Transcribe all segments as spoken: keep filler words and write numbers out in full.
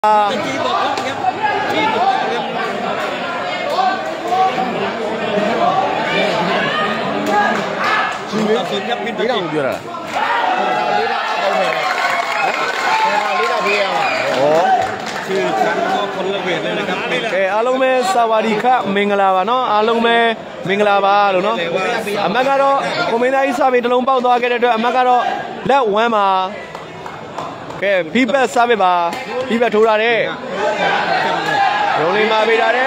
จีบอกว่าครับที่ถูกต้องครับตัดสินครับมินตาจีอยู่แล้วโอ้ชื่อชั้นก็คนละเวทเลยนะครับเออအားလုံးပဲสวัสดีครับမင်္ဂလာပါเนาะအားလုံးပဲမင်္ဂလာပါလို့เนาะအမတ်ကတော့ကိုမင်းသားကြီးစာပေတစ်လုံးပေါက်သွားခဲ့တဲ့အတွက်အမတ်ကတော့လက်ဝမ်းပါကဲဖီးဘက်စားပဲပါဖီးဘက်ထိုးလာတဲ့ရုံးလေးမှာပေးတာတဲ့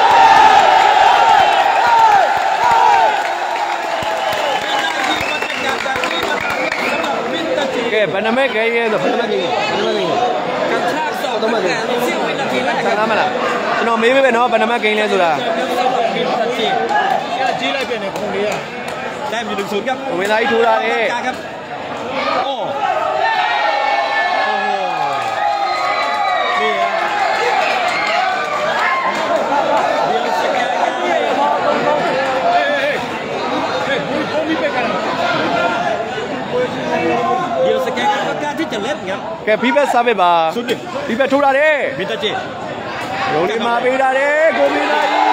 ကဲဘယ်နှမဲ့ခဲရဲဆိုဘယ်နှမဲ့ခဲရဲဘယ်နှမဲ့ခဲရဲကန်ချာဆော့တော့မယ်စီဝိနာတီလာကန်လာမလားကျွန်တော်မေးပေးပဲနော်ဘယ်နှမဲ့ခဲလဲဆိုတာကြီးလိုက်ပြန်နေခုံလေးရလက်မြူศูนย์ครับဝင်လာထိုးလာတဲ့ครับโอ้แกพี่เบสซาเบบาพี่เบสထိုးလာတယ်မိတကြီးရုံးလေးမှာပေးတာတယ်ကိုမင်းသားကြီး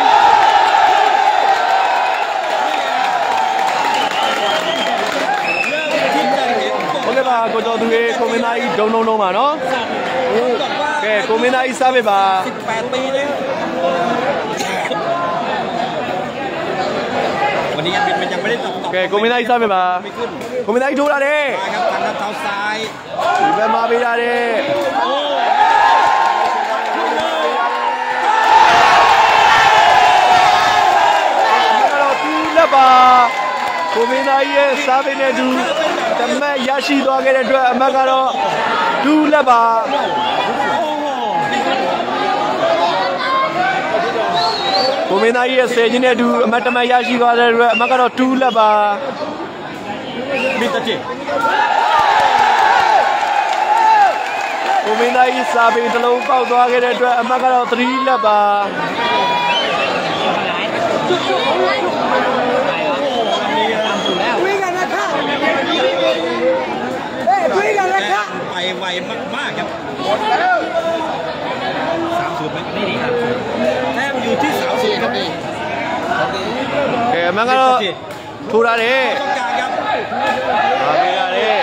ဟုတ်ကဲ့ပါကိုကျော်သူရေကိုမင်းသားကြီးဒုံဒုံလုံးပါနော်ကဲကိုမင်းသားကြီးစားပဲပါสิบแปดปีเลยวันนี้ยังเป็นมันยังไม่ได้ตกแกကိုမင်းသားကြီးစားပဲပါကိုမင်းသားကြီးထိုးလာတယ်ครับทางด้านเท้าซ้ายဒီဘက်မှာပေးရတယ်โอ้ကတော့သူ့လက်ပါကိုမင်းသားကြီးရဲ့စားပေးနေသူတမက်ရရှိသွားခဲ့တဲ့အတွက်အမတ်ကတော့သူ့လက်ပါကိုမင်းသားကြီးရဲ့ဆယ်ချင်းနဲ့သူအမတ်တမက်ရရှိသွားတဲ့အတွက်အမတ်ကတော့သူ့လက်ပါမိတချေကိုမင်းသားကြီးစာပေတစ်လုံးပေါက်သွားခဲ့တဲ့အတွက်အမတ်ကတော့သတိလက်ပါတွေးกันนะค่ะเอ้ยတွေးกันนะค่ะไปไวมากๆครับสามสิบไม่ดีครับแต้มอยู่ที่สามสิบครับนี่แกมันก็ထိုးလာတယ်ต้องการครับมาပေးရတယ်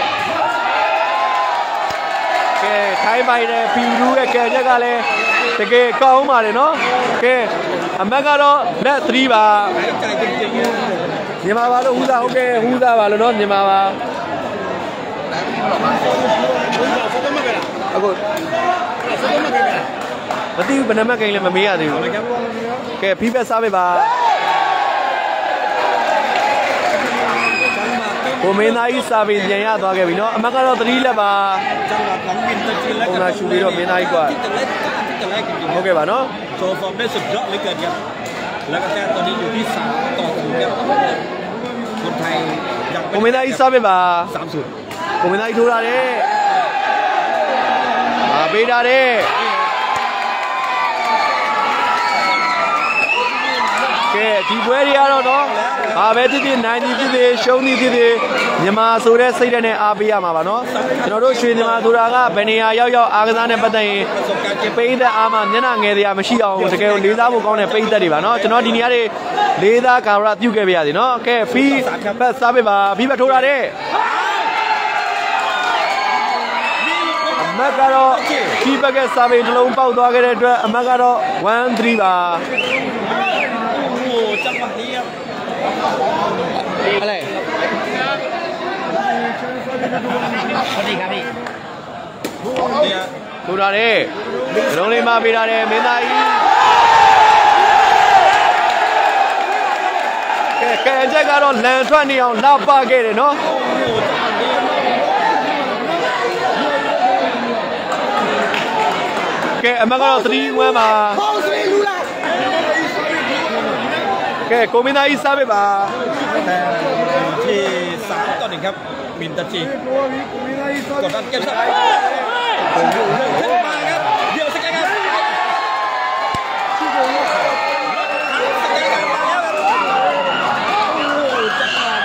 ကဲထိုင်းပိုင်တဲ့ပီလူရဲ့ကဲချက်ကလည်းတကယ်ကောင်းပါတယ်နော်ကဲအမတ်ကတော့လက်သီးပါကြိုက်ကြိုက်ကြိုက်မြန်မာပါလို့ဟူးသားဟုတ်ကဲ့ဟူးသားပါလို့နော်မြန်မာပါအခုမသိဘူးဘယ်နှမကိန်းလဲမမေးရသေးဘူးကဲဖီးဘက်စားပေးပါကိုမင်းသားကြီးစာပေပြန်ရသွားခဲ့ပြီနော်အမတ်ကတော့သတိလက်ပါจังหวะของมินตาจีและกับชูပြီးတော့မင်းသားကြီးกว่าဟုတ်ကဲ့ပါနော်โชว์ฟอร์มได้สุดยอดเลยเกินครับแล้วก็แต้มตอนนี้อยู่ที่สามต่อศูนย์ครับคนไทยยังကိုမင်းသားကြီးစားပေးပါสามศูนย์ကိုမင်းသားကြီးထိုးလာတယ်มาပေးတာတယ်ကဲဒီပွဲတွေကတော့နော်ဘာပဲဖြစ်ဖြစ်နိုင်သည်ဖြစ်ဖြစ်ရှုံးသည်ဖြစ်ဖြစ်မြန်မာဆိုတဲ့စိတ်ဓာတ်နဲ့အားပေးရမှာပါနော်ကျွန်တော်တို့ရွှေမြန်မာဆိုတာကဘယ်နေရာရောက်ရောက်အားကစားနဲ့ပတ်သက်ရင်ပိတ်သက်အားမှမျက်နှာငယ်တရားမရှိအောင်တကယ်ကိုလေးစားဖို့ကောင်းတဲ့ပိတ်သက်တွေပါနော်ကျွန်တော်ဒီနေရာတွေလေးစားကာရပြုတ်ခဲ့ပြရစီနော်ကဲဖီးဘက်စားပေးပါဖီးဘက်ထိုးလာတဲ့အမတ်ကတော့ဖီးဘက်ကစားပေးတစ်လုံးပေါက်သွားခဲ့တဲ့အတွက်အမတ်ကတော့one threeပါจังหวะนี้ครับอะไรสวัสดีครับพี่ดูได้เลยลงเลยมาไปได้เลยမင်းသားကြီးကဲကဲအချက်ကတော့လန်ထွက်နေအောင်လောက်ပါခဲ့တယ်နော်ကဲအမကတော့three oneပါแกโกมินายซาเบบาที่สามต่อหนึ่งครับมินตาจีกดดันเก็บสักผมอยู่เรื่องขึ้นมาครับเดี๋ยวสกัดครับสกัดครับมาแล้วครับจังหวะ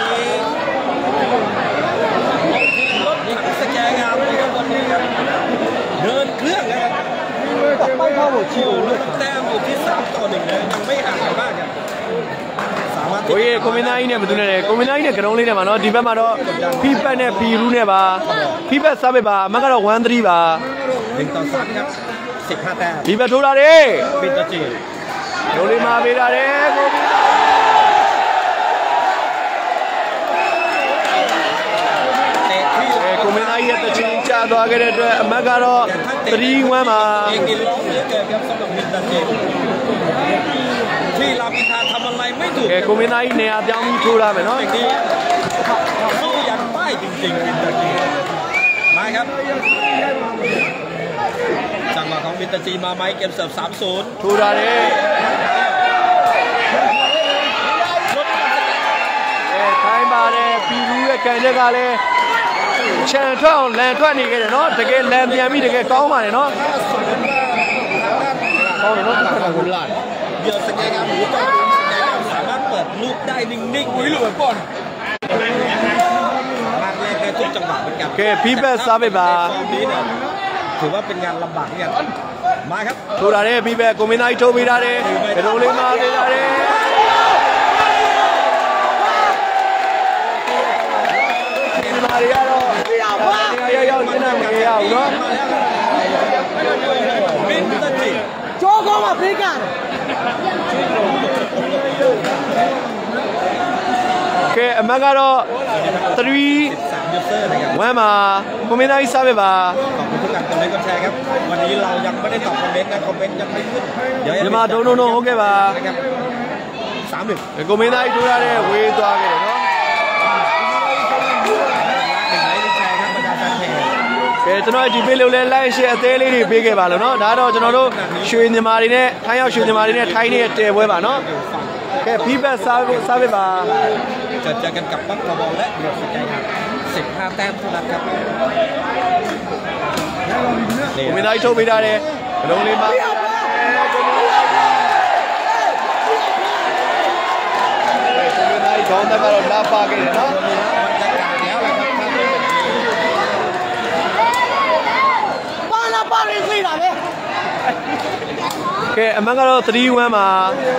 นี้รถถังสกัดครับเลยครับตอนนี้ครับเดินเครื่องเลยครับไม่เข้าหัวคิวแต้มอยู่ที่สามต่อหนึ่งเลยยังไม่ห่างกันมากครับสามารถโอ้ยโคมินาอีเนี่ยบดูเนี่ยโคมินาอีเนี่ยกระโดดเลยเนี่ยมาเนาะဒီဘက်မှာတော့ဖိပတ်နဲ့ဖီရူးနဲ့ပါဖိပတ်စားပဲပါအမကတော့one threeပါหนึ่งต่อสามครับสิบห้าแต้มဒီဘက်ထိုးလာတယ်บินตะจีဒိုလေးမှာပေးတာတယ်ကိုမိနာကိုမင်းသားရဲ့တချင်ချသွားခဲ့တဲ့အတွက်အမတ်ကတော့three oneမှာเองนี่ล้มเหลือเกินครับสำหรับบินตะจีที่ลามินทาทำอะไรไม่ถูกကဲကိုမင်းသားကြီးနေရာပြောင်းပြီးထိုးလာမယ်နော်อย่างนี้สู้ยันป้ายจริงๆบินตะจีมาครับจังหวะของบินตะจีมาไหมเกมเสิร์ฟสามศูนย์ထိုးလာတယ်အဲထိုင်းပါတယ်ပီရူးရဲ့ကန်ချက်ကလည်းချန်ထွက်အောင်လန်ထွက်နေခဲ့တယ်နော်တကယ်လန်ပြန်ပြီးတကယ်ကောင်းပါတယ်နော်ကောင်းတယ်နော်တစ်ခါကလာတယ်เดี๋ยวสแกนงานหมูต้องดูสแกนงานสามารถเปิดลูกได้นิ่งๆอุ้ยหลุดก่อนมากแรกได้ทุกจังหวะเหมือนกันကဲဖီဘက်စားပဲပါฟอร์มนี้เนี่ยถือว่าเป็นงานลำบากเหมือนกันมาครับထိုးလာတယ်ဖီဘက်ကိုမင်းသားကြီးထိုးပေးတာတယ်ကဒုံလေးမှာပေးတာတယ်ဒီမာရီယာတော့ရောက်ရောက်ကျင်းနေမရအောင်နော်บินตะจิโจ๊กก็มาพลิกกันကဲအမတ်ကတော့three สามยูเซอร์นะครับ oneမှာကိုမင်းသားကြီးစားပဲပါขอบคุณทุกการกดไลค์กดแชร์ครับวันนี้เรายังไม่ได้ตอบคอมเมนต์นะคอมเมนต์ยังไม่ขึ้นเดี๋ยวညီမဒုံဒုံဒုံဟုတ်ကဲ့ပါนะครับสามหนึ่งကိုမင်းသားကြီးထိုးထားတဲ့ဝေးသွားခဲ့တယ်နော်หนึ่งไลค์หนึ่งแชร์ครับบรรดาแฟนเพจကဲကျွန်တော်ဒီပေးလို့လဲ like share အသေးလေးတွေပေးခဲ့ပါလို့နော်ဒါတော့ကျွန်တော်တို့ရွှေညီမာတွေနဲ့ထိုင်းရောက်ရွှေညီမာတွေနဲ့ထိုင်းနေတဲ့တဲပွဲပါနော်ကဲ feedback စားစားပေးပါจะเจอกันกับบังกะบอลและเรือสแกนครับสิบห้าแต้มเท่านั้นครับကိုမင်းသားကြီးထုတ်ပေးထားတယ်ဘလုံးလေးမှာကဲကိုမင်းသားကြီးခေါင်းတက်ကတော့လာပါခဲ့တယ်နော်บรรยากาศแล้วแหละครับถ้าเป็นแบบนี้ပါလာပါရင်းခွေးတာပဲကဲအမတ်ကတော့three oneမှာ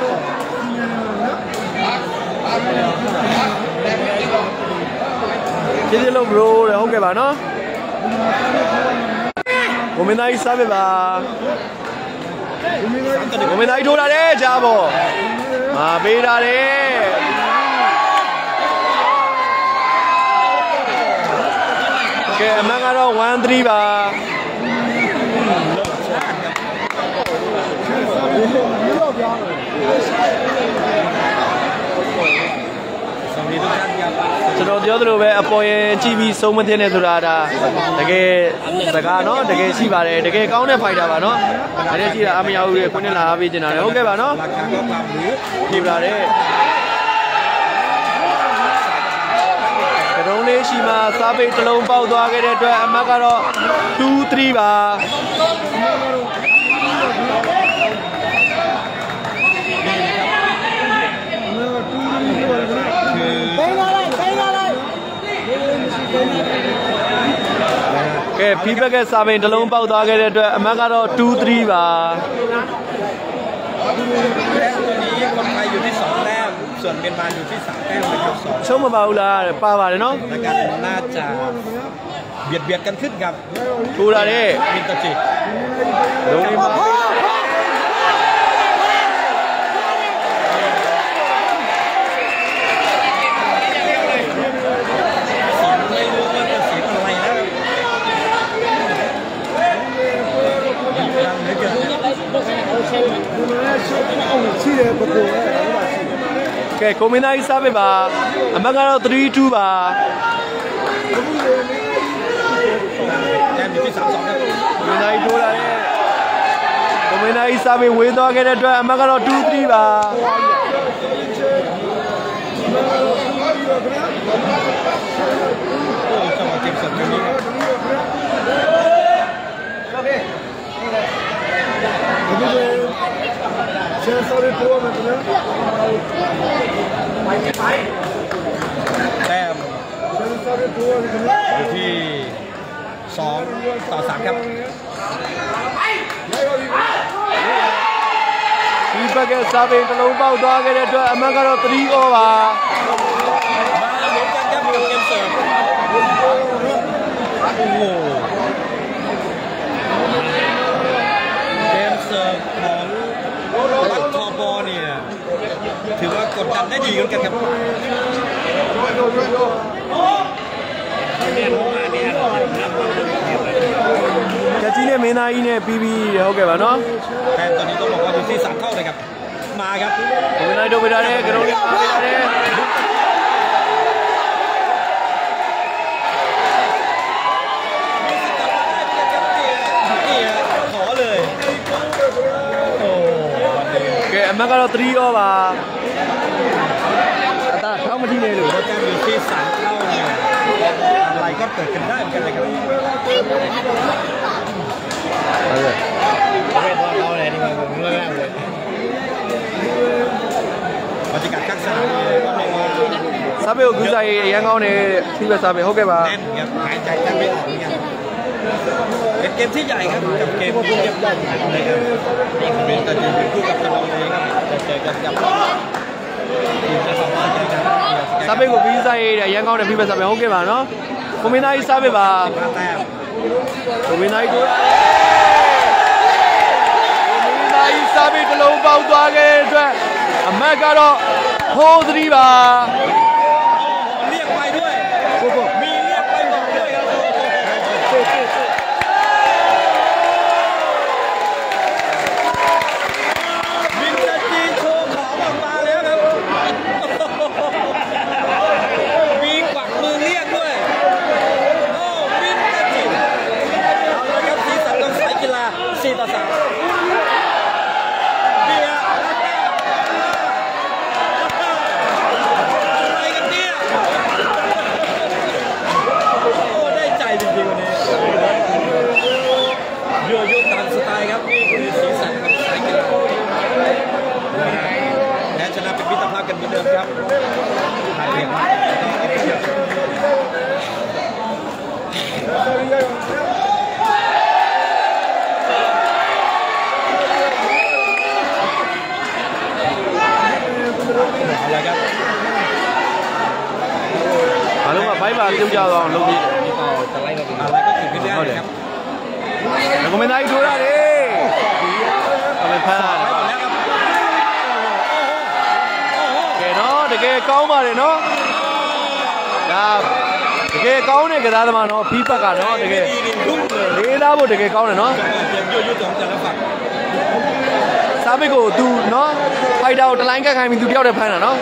ကျေးဇူးလုံး bro တဲ့ဟုတ်ကဲ့ပါနော်ကိုမင်းသားကြီးစားပဲပါကိုမင်းသားကြီးထိုးလာတယ်ကြားပေါ့မာပေးတာတယ်ကဲအမတ်ကတော့one threeပါสวัสดีทุกท่านครับကျွန်တော်ပြောသလိုပဲအပေါ်ရင်ကြည့်ပြီးဆုံးမသိနဲ့ဆိုတာဒါတကယ်စကားနော်တကယ်ရှိပါတယ်တကယ်ကောင်းတဲ့ fighter ပါနော်ဒါနဲ့ကြည့်တာအမရဘူးလေခုနှစ်လာပေးနေတာလေဟုတ်ကဲ့ပါနော်ราคาก็ตามหรือပြေလာတယ်ကရုံးလေးရှိမှစားပိတ်တစ်လုံးပေါက်သွားခဲ့တဲ့အတွက်အမတ်ကတော့two threeပါဘိန်းလာလိုက်ဘိန်းလာလိုကက်ဲ feedback ကစားပိတ်တစ်လုံးပေါက်သွားခဲ့တဲ့အတွက်အမတ်ကတော့two threeပါและตัวนี้คนไทยอยู่ที่สองแต้มส่วนเมียนมาอยู่ที่สามแต้มนะครับสองဆုံးမပါဘူးလားပါပါတယ်နော်และการน่าจะเบียดเบียดกันขึ้นครับထိုးလာတယ်มินตะจิလုံးလေးမှာไม่รู้ว่าจะเสียอะไรนะมีพลังเหลือเกินရှိတယ်ပကူအဲ့ဒါပါရှိတယ်ကဲကိုမင်းသားကြီးစားပေးပါအမတ်ကတော့three twoပါแต้มอยู่ที่สามสองครับကိုမင်းသားကြီးထိုးလာတယ်ကိုမင်းသားကြီးစားပေးဝေးသွားခဲ့တဲ့အတွက်အမတ်ကတော့two threeပါโอ้จังหวะเกมเสิร์ฟตรงนี้ครับချန်ဆော်ရီပေါ်မှာနော်แต้มချန်ဆော်ရီပေါ်မှာနော်อยู่ที่สองต่อสามครับလိုက်ပါပြီအတွက်ကစားပင်တစ်လုံးပေါက်သွားခဲ့တဲ့အတွက်အမှတ်ကတော့three over มาลุ้นกันครับกับเกมเสิร์ฟโอ้โหเกมเสิร์ฟของวัดทอบอเนี่ยถือว่ากดดันได้ดีกันครับကြကြီးနဲ့မင်းသားကြီးနဲ့ပြီးပြီးဟုတ်ကဲ့ပါနော်แทนตอนนี้ต้องบอกว่าอยู่ที่สามเท่าเลยครับมาครับမင်းသားတို့ပြထားတဲ့ကရုံးလေးအားပေးရတယ်ขอเลยโอ้ကဲအမှတ်ကတော့three over အသာထောက်မထိနဲ့လို့แต้มอยู่ที่สามเท่าเนี่ยอะไรก็เกิดขึ้นได้เหมือนกันนะครับဟုတ်ကဲ့ไม่พอเขาเลยนี่มันเรื่องแรกเลยบรรยากาศข้างสนามเนี่ยก็บอกว่าစားပေကိုကူးစားရေးအရန်ကောင်းတယ်ပြီးပဲစားပေဟုတ်ကဲ့ပါแน่นครับหายใจแทบไม่ออกเนี่ยเป็นเกมที่ใหญ่ครับกับเกมที่ยับยั้งเลยครับนี่คือเป็นตัดสินคู่กับตะลองเลยครับจะเจอกันกับทีมจะสองคนกันครับစားပေကိုကူးစားရေးအရန်ကောင်းတယ်ပြီးပဲစားပေဟုတ်ကဲ့ပါနော်ကိုမင်းသားကြီးစားပေပါแต้มကိုမင်းသားကြီးကိုကိုမင်းသားကြီးစားပေတစ်လုံးပေါက်သွားခဲ့တဲ့အတွက်အမှတ်ကတော့four threeပါเรียกไปด้วยมีเรียกไปบอกด้วยครับมินจะจีโชว์ของออกมาแล้วครับมีกวักมือเรียกด้วยโอ้มินจะจีเอาละครับสีสันของสายกีฬาสี่ต่อสามโยโย่ตามสไตล์ครับนี่คือสีสันของสายกีฬาแพ้ชนะเป็นมิตรภาพกันเหมือนเดิมครับผ่านเพียงอะไรครับအားလုံးကဘိုက်ပါပြုတ်ကြအောင်လုပ်ပြီးนี่ก็จะไล่เราอะไรก็คือขึ้นได้ครับကိုမင်းသားကြီးထိုးရတယ်အမေဖမ်းရတယ်ကဲနော်တကယ်ကောင်းပါတယ်နော်ဒါတကယ်ကောင်းတဲ့ကစားသမားနော်ဖီးပတ်ကနော်တကယ်လေးသားဖို့တကယ်ကောင်းတယ်နော်စားပိတ်ကို तू နော်ဖိုက်တာကိုတလိုင်းကတ်ခိုင်းပြီး तू တယောက်တည်းဖမ်းတာနော်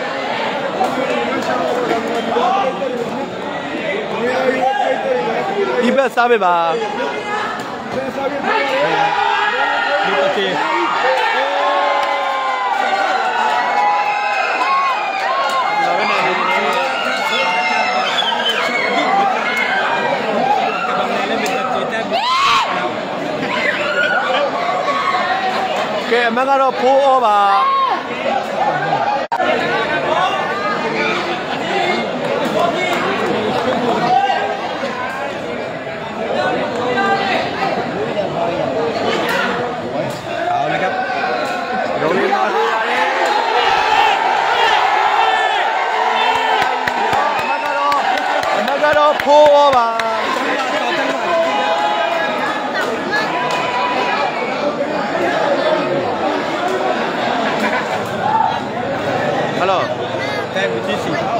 ဒီဘက်စားပိတ်ပါดูตะเกียบကဲအမတ်ကတော့four over four over ฮัลโหลแต้มอยู่ที่สี่เท่า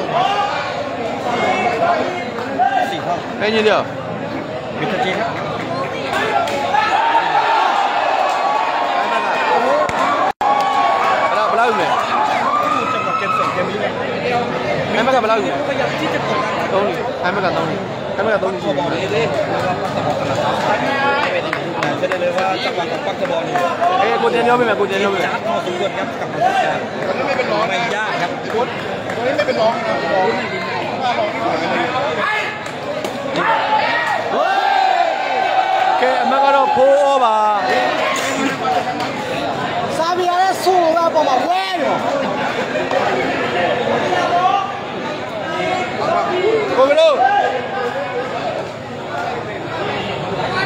สี่เท่าเป็นยังเดียวมิตรจีครับบลาอยู่ไหมจังหวะเกมสองเกมนี้เลยไอ้แม่กับบลาอยู่พยายามที่จะกดดันตรงนี้ไอ้แม่กับตรงนี้ไอ้แม่กับตรงนี้บอลนี้เลยจะได้เลยว่าจังหวะของปักกบอลนี่เอ้ยกูเจนยอมไหมกูเจนยอมไหมจัดพอสมควรครับกับมันทุกอย่างไม่เป็นร้องไม่ยากครับตัวนี้ไม่เป็นร้องนะแกแม่ကတော့four over စားပြရတဲ့ဆိုးလို့ပဲပေါ်မှာဝဲရောကိုကလို့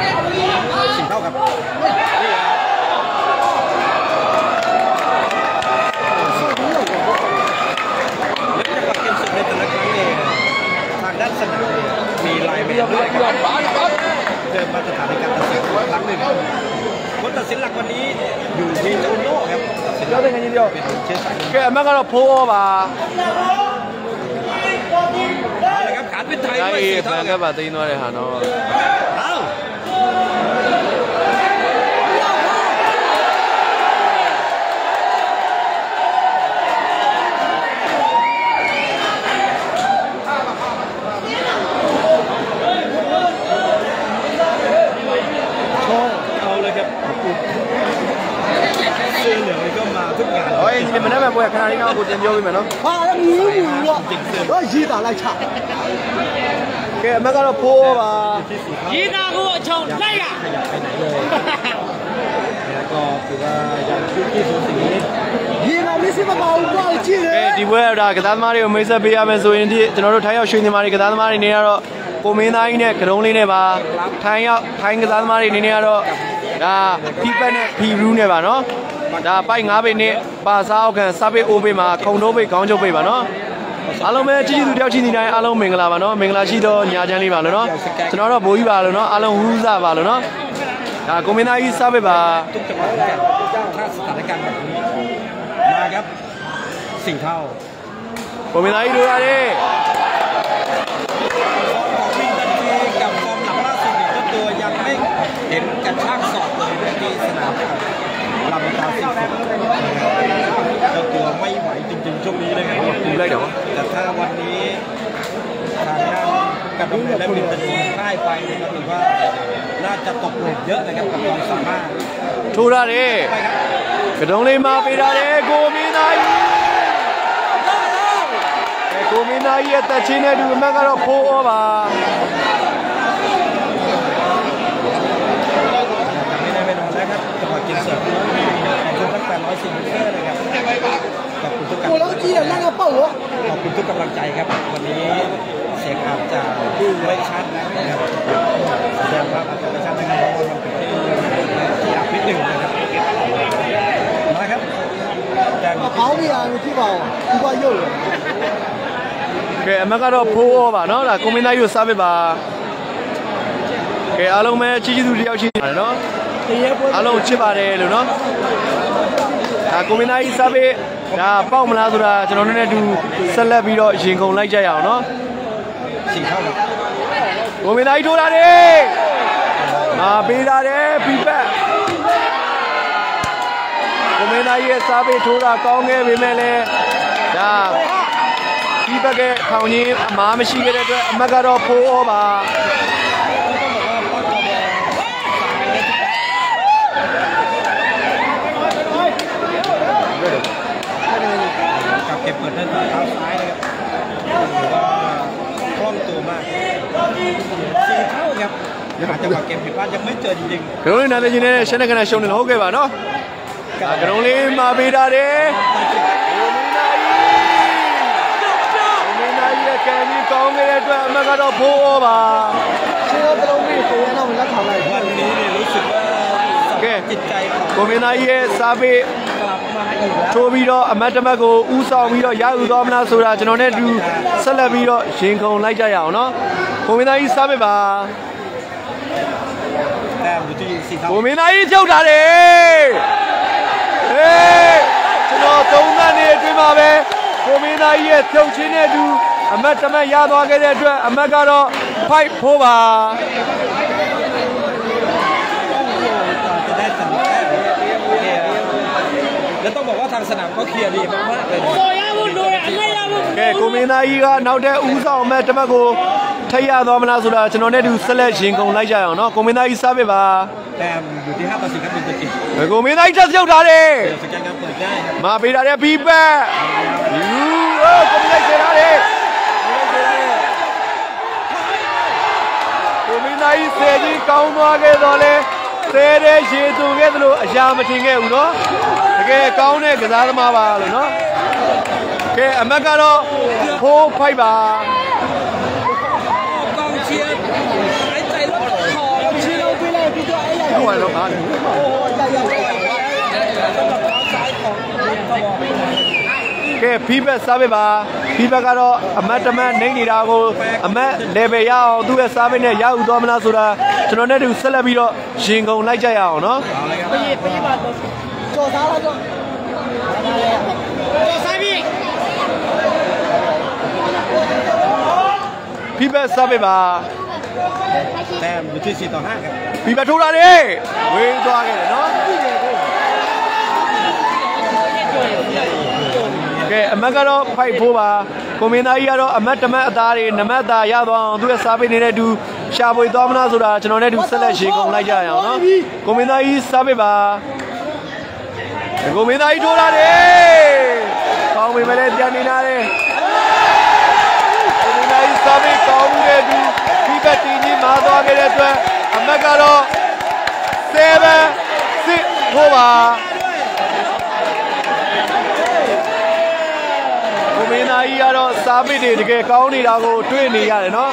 สี่เท่าครับหลักวันนี้อยู่ที่เจ้าโน่ครับပြောတဲ့ငင်းပြောเป็นเชื้อสายကဲအမတ်ကတော့ဖိုးဩပါเอาเลยครับขาดเป็นไทยဒါด้วยကြီးสี่ဖเท่าန်คကรัပ်บပါသိမ်းသွားတဲ့ဟာနော်เอา เอาเลยครับเสื้อเหลืองนี่ก็มาทุกงานဟောအင်ဂျင်မနေ့ကပွဲခဏလေးတော့ကိုတင်ပြောပေးမယ်နော်ဟာလည်းမြည်မြည်တော့တော့ရေးတာလိုက်ချကဲအမတ်ကတော့ဖိုးဩပါရေးတာကိုအချောင်းလိုက်ရขยับไปไหนเลยแล้วก็ถือว่ายังคิดที่สูสีရေးတာမရှိမကောင်းဘူးကြည့်လေကဲဒီပွဲကတော့ကစားသမားတွေကိုမိတ်ဆက်ပေးရမယ်ဆိုရင်ဒီကျွန်တော်တို့ထိုင်းရောက်ရွှေညီမတွေကစားသမားတွေနေရတော့ကိုမင်းသားကြီးနဲ့ကရုံးလေးနဲ့ပါထိုင်းရောက်ထိုင်းကစားသမားတွေနေနေရတော့ဒါဖီပက်နဲ့ဖီရူးနဲ့ပါနော်ဒါပိုက်၅ပိတ်နဲ့ပါစားအောက်ခံစပိတ်အိုးပိတ်မှာခုံတိုးပိတ်ခေါင်းချုပ်ပိတ်ပါနော်အားလုံးပဲကြည့်ကြည့်သူတယောက်ချင်းစီတိုင်းအားလုံးမင်္ဂလာပါနော်မင်္ဂလာရှိတော့ညာချမ်းလေးပါလို့နော်ကျွန်တော်တို့ဘိုးကြီးပါလို့နော်အားလုံးဟူးစားပါလို့နော်ဒါကိုမင်းသားကြီးစပိတ်ပါทุกจังหวัดกันถ้าสถานการณ์แบบนี้มาครับสี่เท่าကိုမင်းသားကြီးတို့ရတယ်ของวิ่งทันทีกับฟอร์มหลังล่าสุดเนี่ยเจ้าตัวยังไม่เห็นกระชากศอกเลยที่สนามลำตาสี่สิบเจ้าตัวไม่ไหวจริงๆช่วงนี้เลยครับดูได้เดี๋ยวแต่ถ้าวันนี้ทางด้านกระดูกและมินตันทีพ่ายไปเนี่ยก็ถือว่าน่าจะตกหลุมเยอะนะครับกับความสามารถထိုးရတယ်ကတုံးလေးမှာပေးရတယ်ကိုမင်းသားကြီးကဲကိုမင်းသားကြီးရဲ့တက်ချင်းနဲ့တူအမတ်ကတော့ဖိုးဩပါไม่ได้ไม่นอนแล้วครับจังหวะกินเสิร์ฟขอบคุณทั้งแปดร้อยสี่มิเตอร์เลยครับขอบคุณทุกကိုกำลัလုံးงကြည့်ရလက်ကပေါက်ရောขอบคุณทุกกำลังใจครับวันนี้เสียงอาจจะไม่ชัดนะครับแสดงว่าอาจจะไม่ชัดนะครับเพราะว่ามันเป็นที่ที่อับนิดหนึ่งนะครับมาครับแจ้งအပေါင်းနေရာကိုကြည့်ပါဦးဒီကရုပ်ရကဲအမတ်ကတော့ဖိုးဩပါနော်ဒါကိုမင်းသားကြီးကိုစားပေးပါကဲအားလုံးပဲချစ်ချစ်သူတယောက်ချင်းပါတယ်နော်တရေပွဲအားလုံးချစ်ပါတယ်လို့နော်ဒါကိုမင်းသားကြီးစားပေးဒါပေါက်မလားဆိုတာကျွန်တော်တို့နဲ့အတူဆက်လက်ပြီးတော့ရင်ကုန်လိုက်ကြရအောင်နော်สี่เท่าครับကိုမင်းသားကြီးထိုးလာတယ်မာပေးလာတယ်ဖီပက်ကိုမင်းသားကြီးရဲ့စားပေးထိုးတာကောင်းခဲ့ပေမဲ့လည်းဒါဖီပက်ကခေါင်းကြီးအမားမရှိခဲ့တဲ့အတွက်အမတ်ကတော့ဖိုးဩပါกับเก็บเปิดด้วยเท้าซ้ายนะครับถือว่าคล่องตัวมากสี่เท่าครับอาจจะว่าเก็บผิดพลาดยังไม่เจอจริงကရုံးလေးနာမည်ကြီးနဲ့ရှင်းတဲ့ကနေရှုံးနေလို့ဟုတ်ကဲ့ပါနော်ဒါကရုံးလေးမာပေးတာတယ်ကိုမင်းသားကြီးကိုမင်းသားကြီးရဲ့ကံကြီးကောင်းခဲ့တဲ့အတွက်အမတ်ကတော့ဖိုးဩပါခြေတော်တစ်လုံးနဲ့ကိုရတော့လက်ခံလိုက်ๆวันนี้เนี่ยรู้สึกว่าจิตใจของကိုမင်းသားကြီးရဲ့စားပေးกลับมาอีกแล้วထိုးပြီးတော့အမတ်တမတ်ကိုဥဆောင်ပြီးတော့ရယူသွားမလားဆိုတာကျွန်တော်နဲ့အတူဆက်လက်ပြီးတော့ရင်ခုန်လိုက်ကြရအောင်နော်ကိုမင်းသားကြီးစားပေးပါแต้มอยู่ที่สี่เท่าကိုမင်းသားကြီးဖြုတ်တာတယ်ဟေးကျွန်တော်သုံးသပ်နေအတွင်းမှာပဲကိုမင်းသားကြီးရဲ့ဖြုတ်ခြင်းနဲ့အတူအမတ်တမတ်ရသွားခဲ့တဲ့အတွက်အမတ်ကတော့ဖိုက်ဖိုးပါจะได้สามแต้มเนี่ยแล้วต้องบอกว่าทางสนามก็เคลียร์ดีมากๆเลยนะကဲကိုမင်းသားကြီးကနောက်တဲ့ဥဆောင်အမတ်တမတ်ကိုထိတ်ရသွားမလားဆိုတာကျွန်တော်နဲ့အတူဆက်လက်ရင်ခုန်လိုက်ကြရအောင်နော်ကိုမင်းသားကြီးစားပေးပါแต้มอยู่ที่ห้าต่อสี่ครับเป็นตัวจริงကိုမင်းသားကြီးတက်ပြုတ်ထားတယ်เดี๋ยวสแกนการเปิดได้ครับမာပေးတာတဲ့ဖီပက်ယူအိုးကိုမင်းသားကြီးထားတယ်ကိုမင်းသားကြီးဆယ်ကြီးကောင်းသွားခဲ့တော့လေဆယ်တဲ့ရေသူခဲ့သလိုအရာမထင်ခဲ့ဘူးနော်တကယ်ကောင်းတဲ့ကစားသမားပါလို့နော်ကဲအမတ်ကတော့ဖိုးဖိုက်ပါกองเชียร์หายใจแล้วก็ถอนခြေတော်ပေးလိုက်ပြီးတော့အဲ့ရဟုတ်ပါတော့ဟာဟိုရရสำหรับเท้าซ้ายของลุงกระบอกကဲဖီပက်စားပေးပါခဒီဘက်ကတော့အမတ်တမတ်နေနေတာကိုအမတ် level ရအောင်သူ့ရဲ့ service နဲ့ရယူသွားမလားဆိုတာကျွန်တော်နဲ့တူဆက်လက်ပြီးတော့ရင်ကုန်လိုက်ကြရအောင်နော်ပေးပေးပါတော့ကြော်စားတော့ကြော်စားပြီဖိဘက် service ပါแต่อยู่ที่สี่ต่อห้าครับဖိဘက်ထိုးတာလေဝေးသွားခဲ့တယ်နော်ကဲအမတ်ကတော့ဖိုက်ဖို့ပါကွန်မင်းသားကြီးကတော့အမတ်တမတ်အသားတွေနမတ်သားရသွားအောင်သူ့ရဲ့ service နေတဲ့တူရှာဖွေသွားမလားဆိုတာကျွန်တော်နဲ့တူဆက်လက်ရေကုန်လိုက်ကြရအောင်နော်ကွန်မင်းသားကြီး service ပါကွန်မင်းသားကြီးထိုးတာလေကောင်းပြီမလဲပြန်နေလာတယ်ကွန်မင်းသားကြီး service ကောင်းမှုတဲ့တူဖိဘက်တီကြီးမာသွားခဲ့တဲ့အတွက်အမတ်ကတော့seven sixဖို့ပါကိုမင်းသားကြီးကတော့စားပစ်တွေတကယ်ကောင်းနေတာကိုတွေ့နေရတယ်နော်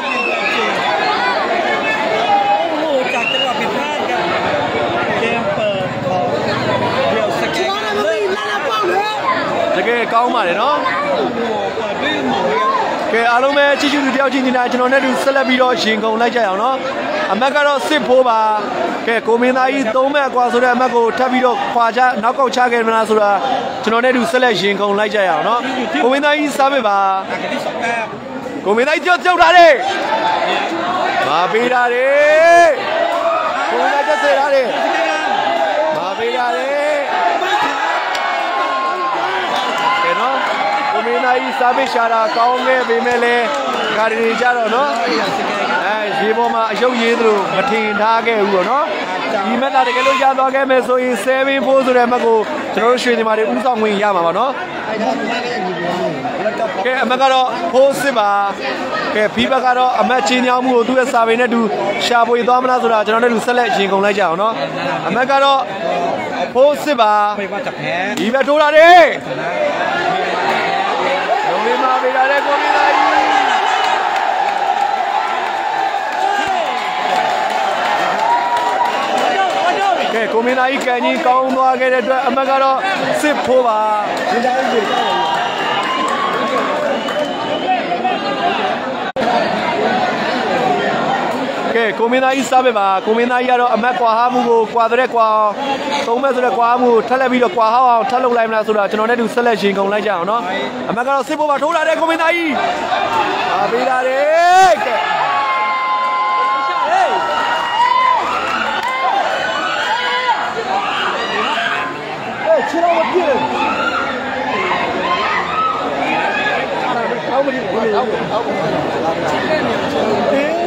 โอ้โหจากจังหวะผิดพลาดครับเกมเปิดของเดี่ยวสแกนเลยတကယ်ကောင်းပါတယ်နော်โอ้โหเปิดด้วยหมูครับကဲအားလုံးပဲချစ်ချူသူတယောက်ချင်းနေတာကျွန်တော်နဲ့တူဆက်လက်ပြီးတော့ရင်ကုန်လိုက်ကြရအောင်နော်အမတ်ကတော့စစ်ဖိုးပါကဲကိုမင်းသားကြီးသုံးမဲ့ကွာဆိုတဲ့အမတ်ကိုထပ်ပြီးတော့ခွာချနောက်ကောက်ချခဲ့မလားဆိုတာကျွန်တော်နဲ့တူဆက်လက်ရင်ကုန်လိုက်ကြရအောင်နော်ကိုမင်းသားကြီးစားပစ်ပါจากที่สองแต้มကိုမင်းသားကြီးကြောက်ကြောက်တာလေမာပေးတာလေကိုမင်းသားကြောက်စေတာလေမာပေးတာလေကဲနော်ကိုမင်းသားကြီးစားပစ်ရှာတာကောင်းခဲ့ပေမဲ့လည်းဂါရီကြတော့နော်အဲရေပေါ်မှာအယုတ်ရေးသလိုမထင်ထားခဲ့ဘူးပေါ့နော်ဒီမက်တာတကယ်လို့ရသွားခဲ့မယ်ဆိုရင်seven fourဆိုတဲ့မက်ကိုကျွန်တော်တို့ရွှေဒီမာတွေဥဆောင်ဝင်ရမှာပါနော်ကဲအမက်ကတော့ဖိုးစစ်ပါကဲဖီးဘက်ကတော့အမက်ချင်းညောင်းမှုကိုသူ့ရဲ့စာပေနဲ့တူရှာဖွေသွားမလားဆိုတာကျွန်တော်တို့ဆက်လက်ရင်ကုန်လိုက်ကြအောင်နော်အမက်ကတော့ဖိုးစစ်ပါไม่ว่าจะแพ้ဒီဘက်ထိုးတာလေလုံလေးမပေးတာလေကိုမင်းသားကြီးကဲကိုမင်းသားကြီးကန်ကြီးကောင်းသွားခဲ့တဲ့အတွက်အမက်ကတော့စစ်ဖိုးပါကဲကိုမင်းသားကြီးစားပဲပါကိုမင်းသားကြီးကတော့အမက်ကွာဟာမှုကိုကွာတဲ့ကွာသုံးမဲ့ဆိုတဲ့ကွာမှုထက်လက်ပြီးတော့ကွာဟောအောင်ထက်လုပ်လိုက်မလားဆိုတာကျွန်တော်နဲ့တူဆက်လက်ရင်ကုန်လိုက်ကြအောင်နော်အမက်ကတော့စစ်ဖို့ပါထိုးလာတဲ့ကိုမင်းသားကြီးပါပေးတာတဲ့ကဲခြေတော့မပြည့်ဘူးအောက်မဒီဘူးအောက်အောက်အေး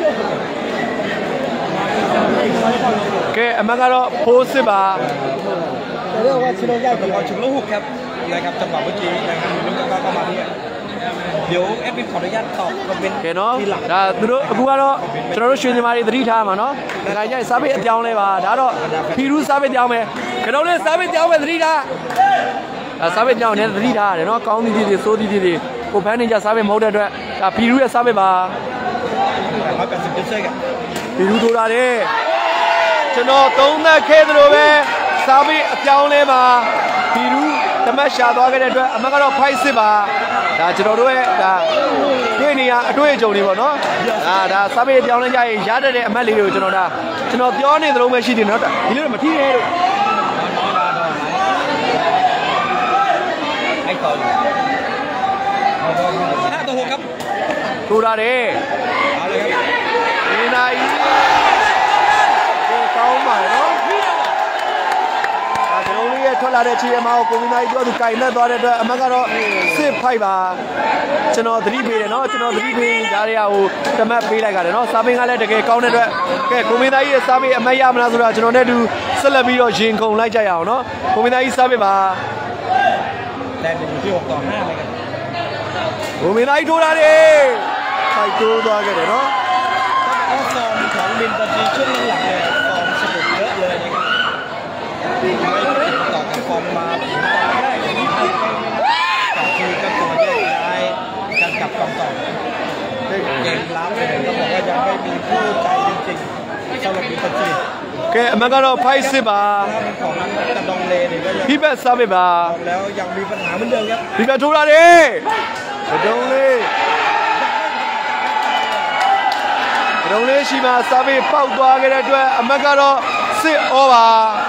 ကဲအမက်ကတော့ဖိုးစစ်ပါเรียกว่าခြေတော့ရိုက်จังหวะชุดลูกครับนะครับจังหวะเมื่อกี้นะครับมีลูกก็ประมาณนี้เดี๋ยวแอดมินขออนุญาตตอบคอมเมนต์ကဲနော်ทีหลังဒါသူတို့အခုကတော့ကျွန်တော်တို့ရွှေညီမတွေသတိထားမှာနော်ဒါကြိုင်စားပိတ်အပြောင်းလဲပါဒါတော့ဖီရူးစားပိတ်ပြောင်းမယ်ကျွန်တော်လေးစားပိတ်ပြောင်းမယ်သတိထားဒါစားပိတ်ပြောင်းနေသတိထားရတယ်နော်ကောင်းသည်သည်စိုးသည်သည်ကိုဖန်းနေကြစားပိတ်မဟုတ်တဲ့အတွက်ဒါဖီရူးရဲ့စားပိတ်ပါร้อยแปดสิบเปอร์เซ็นต์ครับဖီရူးထိုးတာလေကျွန်တော်သုံးသက်ခဲ့သလိုပဲစားပိတ်အပြောင်းလဲပါဖီရူးတမက်ရှာသွားခဲ့တဲ့အတွက်အမကတော့ဖိုက်စစ်ပါဒါကျွန်တော်တို့ရဲ့ဒါတွေ့နေရအတွေ့အကြုံတွေပေါ့နော်ဒါဒါစားပိတ်ပြောင်းလဲကြရင်ရတတ်တဲ့အမတ်လေးတွေကိုကျွန်တော်ဒါကျွန်တော်ပြောနေသလိုပဲရှိတယ်နော်ဒီလိုမထီးရဲလို့ไอ้ต่อห้าต่อหกครับထိုးတာတယ်เอาเลยครับဒီနိုင်ကိုကောင်းပါနော်ဒါကျွန်တော်လေးရဲ့ထွက်လာတဲ့ခြေအမားကိုကိုမင်းသားကြီးတို့သူကင်နဲ့သွားတဲ့အတွက်အမတ်ကတော့စစ်ဖိုက်ပါကျွန်တော်သတိပေးတယ်နော်ကျွန်တော်သတိပေးဒါတွေကဟိုတမတ်ပေးလိုက်ကြတယ်နော်စားပင်းကလည်းတကယ်ကောင်းတဲ့အတွက်ကဲကိုမင်းသားကြီးရဲ့စားပင်းအမတ်ရမလားဆိုတာကျွန်တော်နဲ့တူဆက်လက်ပြီးတော့ရင်ခုန်လိုက်ကြရအောင်နော်ကိုမင်းသားကြီးစားပင်းပါแต่เป็นอยู่ที่หกต่อห้าเลยครับကိုမင်းသားကြီးထိုးတာတယ်ဖိုက်တိုးသွားခဲ့တယ်နော်ถ้าฟอร์มของมินตาจีช่วงหลังเนี่ยฟอร์มสะดุดเยอะเลยนะครับไม่ติดต่อกับฟอร์มมาถึงตอนแรกอย่างนี้ไม่ได้แต่คือก็ตัวแยกย้ายการกลับกำต่อเกมรับเนี่ยก็บอกว่ายังไม่มีผู้ใจจริงๆสำหรับมินตาจีကဲအမတ်ကတော့ဖိုက်စစ်ပါของกระดองเลเนี่ยก็ยังဖိဘက်စားပစ်ပါแล้วยังมีปัญหาเหมือนเดิมครับဖိဘက်ထိုးတာတယ်ကတုံးလေးကတုံးလေးရှိမှစာပေပေါက်သွားခဲ့တဲ့အတွက်အမတ်ကတော့စစ်ဩပါ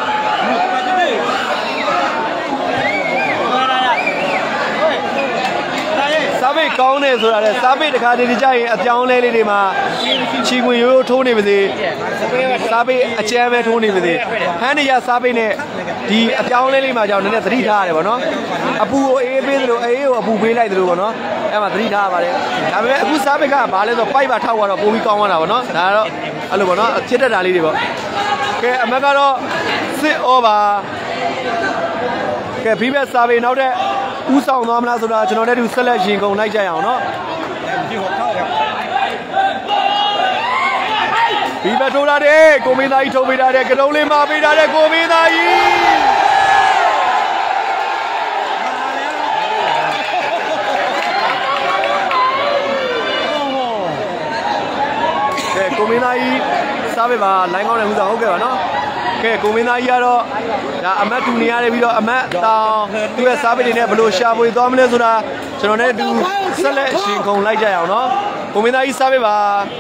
စာပေကောင်းတယ်ဆိုတာလေစာပေတခါတည်းကြရင်အပြောင်းလဲလေးတွေမှာချီခွင်ရိုးရိုးထိုးနေပါစေစာပေအကျမ်းပဲထိုးနေပါစေဟန်းနေရစာပေနဲ့ဒီအပြောင်းလဲလေးမှာကြောင့်နည်းနည်းသတိထားရတယ်ဗောနော်အပူကိုအေးပေးသလိုအေးကိုအပူပေးလိုက်သလိုဗောနော်အဲ့မှာသတိထားရပါတယ်ဒါပေမဲ့အခုစာပေကဘာလဲဆိုပိုက်ပါထောက်သွားတော့ပိုပြီးကောင်းသွားတာဗောနော်ဒါကတော့အဲ့လိုဗောနော်ချစ်တတ်တာလေးတွေဗောကဲအမက်ကတော့စစ်ဩပါကဲဘီဘက်စာပေနောက်တဲ့ဥဆောင်သွားမလားဆိုတာကျွန်တော်တို့ဆက်လက်ရင်ကုန်လိုက်ကြရအောင်နော်ဒီဟိုထောက်ရဘီဘက်ထိုးလာတယ်ကိုမင်းသားကြီးထုတ်ပေးထားတယ်ကတုံးလေးမှာပေးထားတယ်ကိုမင်းသားကြီးကဲကိုမင်းသားကြီးစားပေးပါလိုင်းကောင်းတဲ့ဥဆောင်ဟုတ်ကဲ့ပါနော်ကဲကိုမင်းသားကြီးကတော့ဒါအမတ်တူနေရတယ်ပြီးတော့အမတ်တောင်သူ့ရဲ့စားပိတ်တွေနဲ့ဘယ်လိုရှာဖွေသွားမလဲဆိုတာကျွန်တော်နဲ့အတူဆက်လက်ရှင်ခုန်လိုက်ကြရအောင်နော်ကိုမင်းသားကြီးစားပိတ်ပါ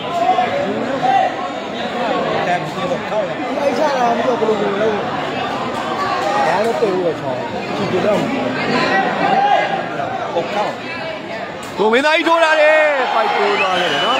အဲ့ချတာမတော့ဘယ်လိုလုပ်လဲဘာလို့တေးရချောင်းကြည့်ကြတော့ဟုတ်ကောကိုမင်းသားကြီးထိုးလာတယ်ဖိုက်တိုးသွားတယ်နော်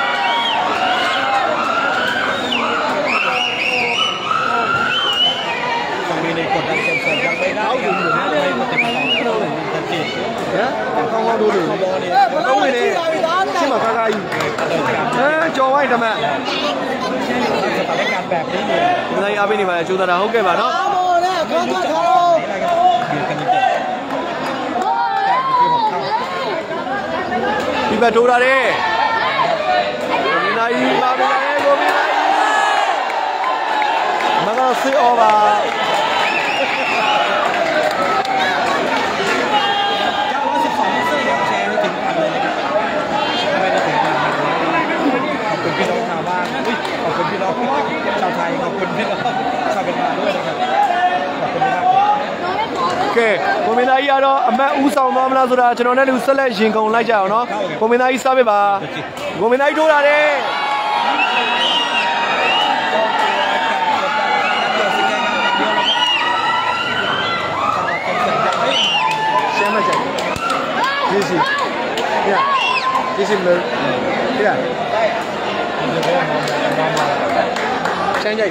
กดดันเต็มเต็มยังไม่ได้อยู่อยู่นะเลยมันจะเข้าเลยตัดสินนะเข้าเข้าดูดูต้องไปเลยชิมาคาคาอยู่เออจอไว้ทำไมสถานการณ์แบบนี้เนี่ยคุณนายอาไปนี่มาจูตาဟုတ်ကဲ့ပါเนาะဒီဘက်ထိုးလာတယ်ကိုမင်းသားကြီးပါပြီကိုမင်းသားကြီးမကတော့စစ်ဩပါพี่น้องชาวบ้านขอบคุณพี่น้องชาวไทยขอบคุณพี่น้องชาวเมียนมาด้วยนะครับขอบคุณมากโอเคကိုမင်းသားကြီးကတော့အမတ်ဦးဆောင်သွားမလားဆိုတာကျွန်တော်နဲ့လူဆက်လက်ရင်ကုန်လိုက်ကြအောင်နော်ကိုမင်းသားကြီးစားပေးပါကိုမင်းသားကြီးထိုးလာတယ်ရှမ်းမကြိုက်ဒီစီညဒီစီမလို့ဒီလားချမ်းကြို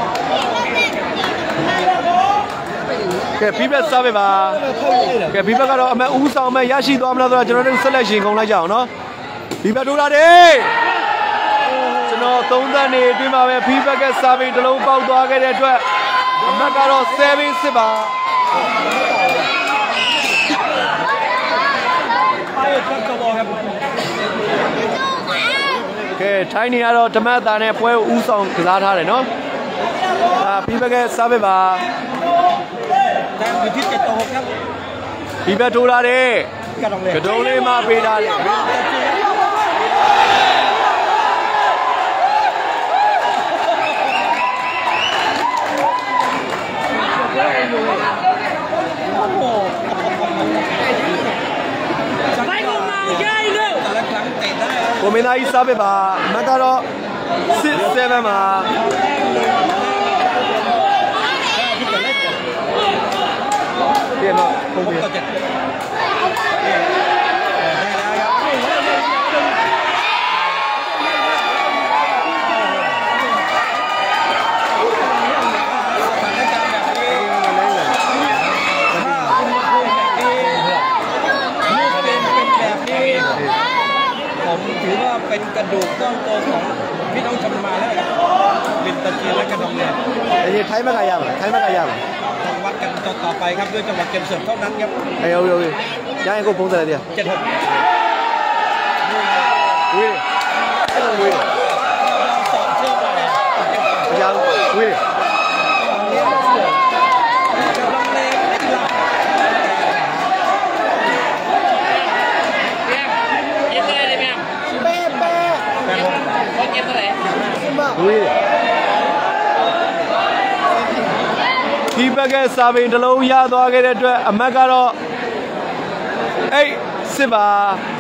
က်ကဲဘီဘက်စားပေးပါကဲဘီဘက်ကတော့အမဦးဆောင်မဲ့ရရှိသွားမလားဆိုတော့ကျွန်တော်တို့ဆက်လက်ရှင်ကုန်လိုက်ကြအောင်နော်ဘီဘက်ထိုးလာတယ်ကျွန်တော်သုံးသပ်နေအတွင်းမှာပဲဘီဘက်ကစားပေးတစ်လုံးပေါက်သွားခဲ့တဲ့အတွက်အမကတော့ဆယ်ဘင်းစစ်ပါကဲထိုင်းနေရတော့ဓမ္မတာနဲ့ပွဲကိုဦးဆောင်ကစားထားတယ်နော်အာပြီးဘက်ကစားပေးပါတန်ဒီတက်တော့ครับပြီးဘက်ထိုးလာတယ်ကတုံးလေးမှပေးထားတယ်ကိုမင်းသားကြီးစားပေးပါမကတော့စစ်ဆယ်ပဲမှာပြန်တော့ပုံပြတ်ถือว่าเป็นกระดูกก้อนโตของพี่น้องชำมาแล้วลินตะเกียและกระดองเนี่ยไอ้นี่ไทยไม่กายามไทยไม่กายามต้องวัดกันต่อไปครับด้วยจังหวะเกมเสิร์ฟเท่านั้นครับไอ้เอาเอาย้ายกูพงแต่เดียวเจ็ดหกวิ่งไอ้ต้องวิ่งสองเชื่อไปยังวิ่งဒီဘက်ကစာပေတစ်လုံးရသွားခဲ့တဲ့အတွက်အမတ်ကတော့အေးစစ်ပါ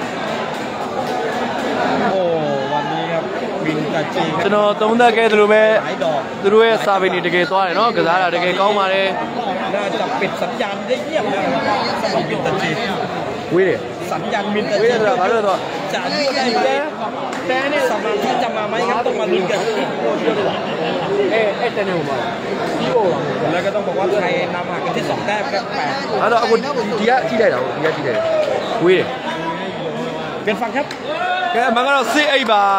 โอ้วันนี้ครับวินตาจีကျွန်တော်သုံးသက်ခဲ့သလိုပဲหายดอกသူတို့ရဲ့စာပေတွေတကယ်သွားတယ်နော်ကစားတာတကယ်ကောင်းပါတယ်น่าจะปิดสัญญาณได้เยี่ยมแล้วนะครับสำหรับวินตาจีဝေးတယ်สัญญาณวินตาဝေးจีတယ်ဆိုတာဘာလို့လဲဆိုတော့จะรู้ได้ไหมแต่เนี่ยสมาธิจะมาไหมครับต้องมาลุ้นกันအဲအဲ့တနေ့ဟိုမှာပြီးတော့แล้วก็ต้องบอกว่าไทยนำห่างกันที่สองแต้มครับแปดအဲ့တော့အခုဒီကကြည့်လိုက်တာဒီကကြည့်လိုက်ဝေးတယ်เป็นฟังครับကဲအမှန်ကတော့စစ်အိတ်ပါ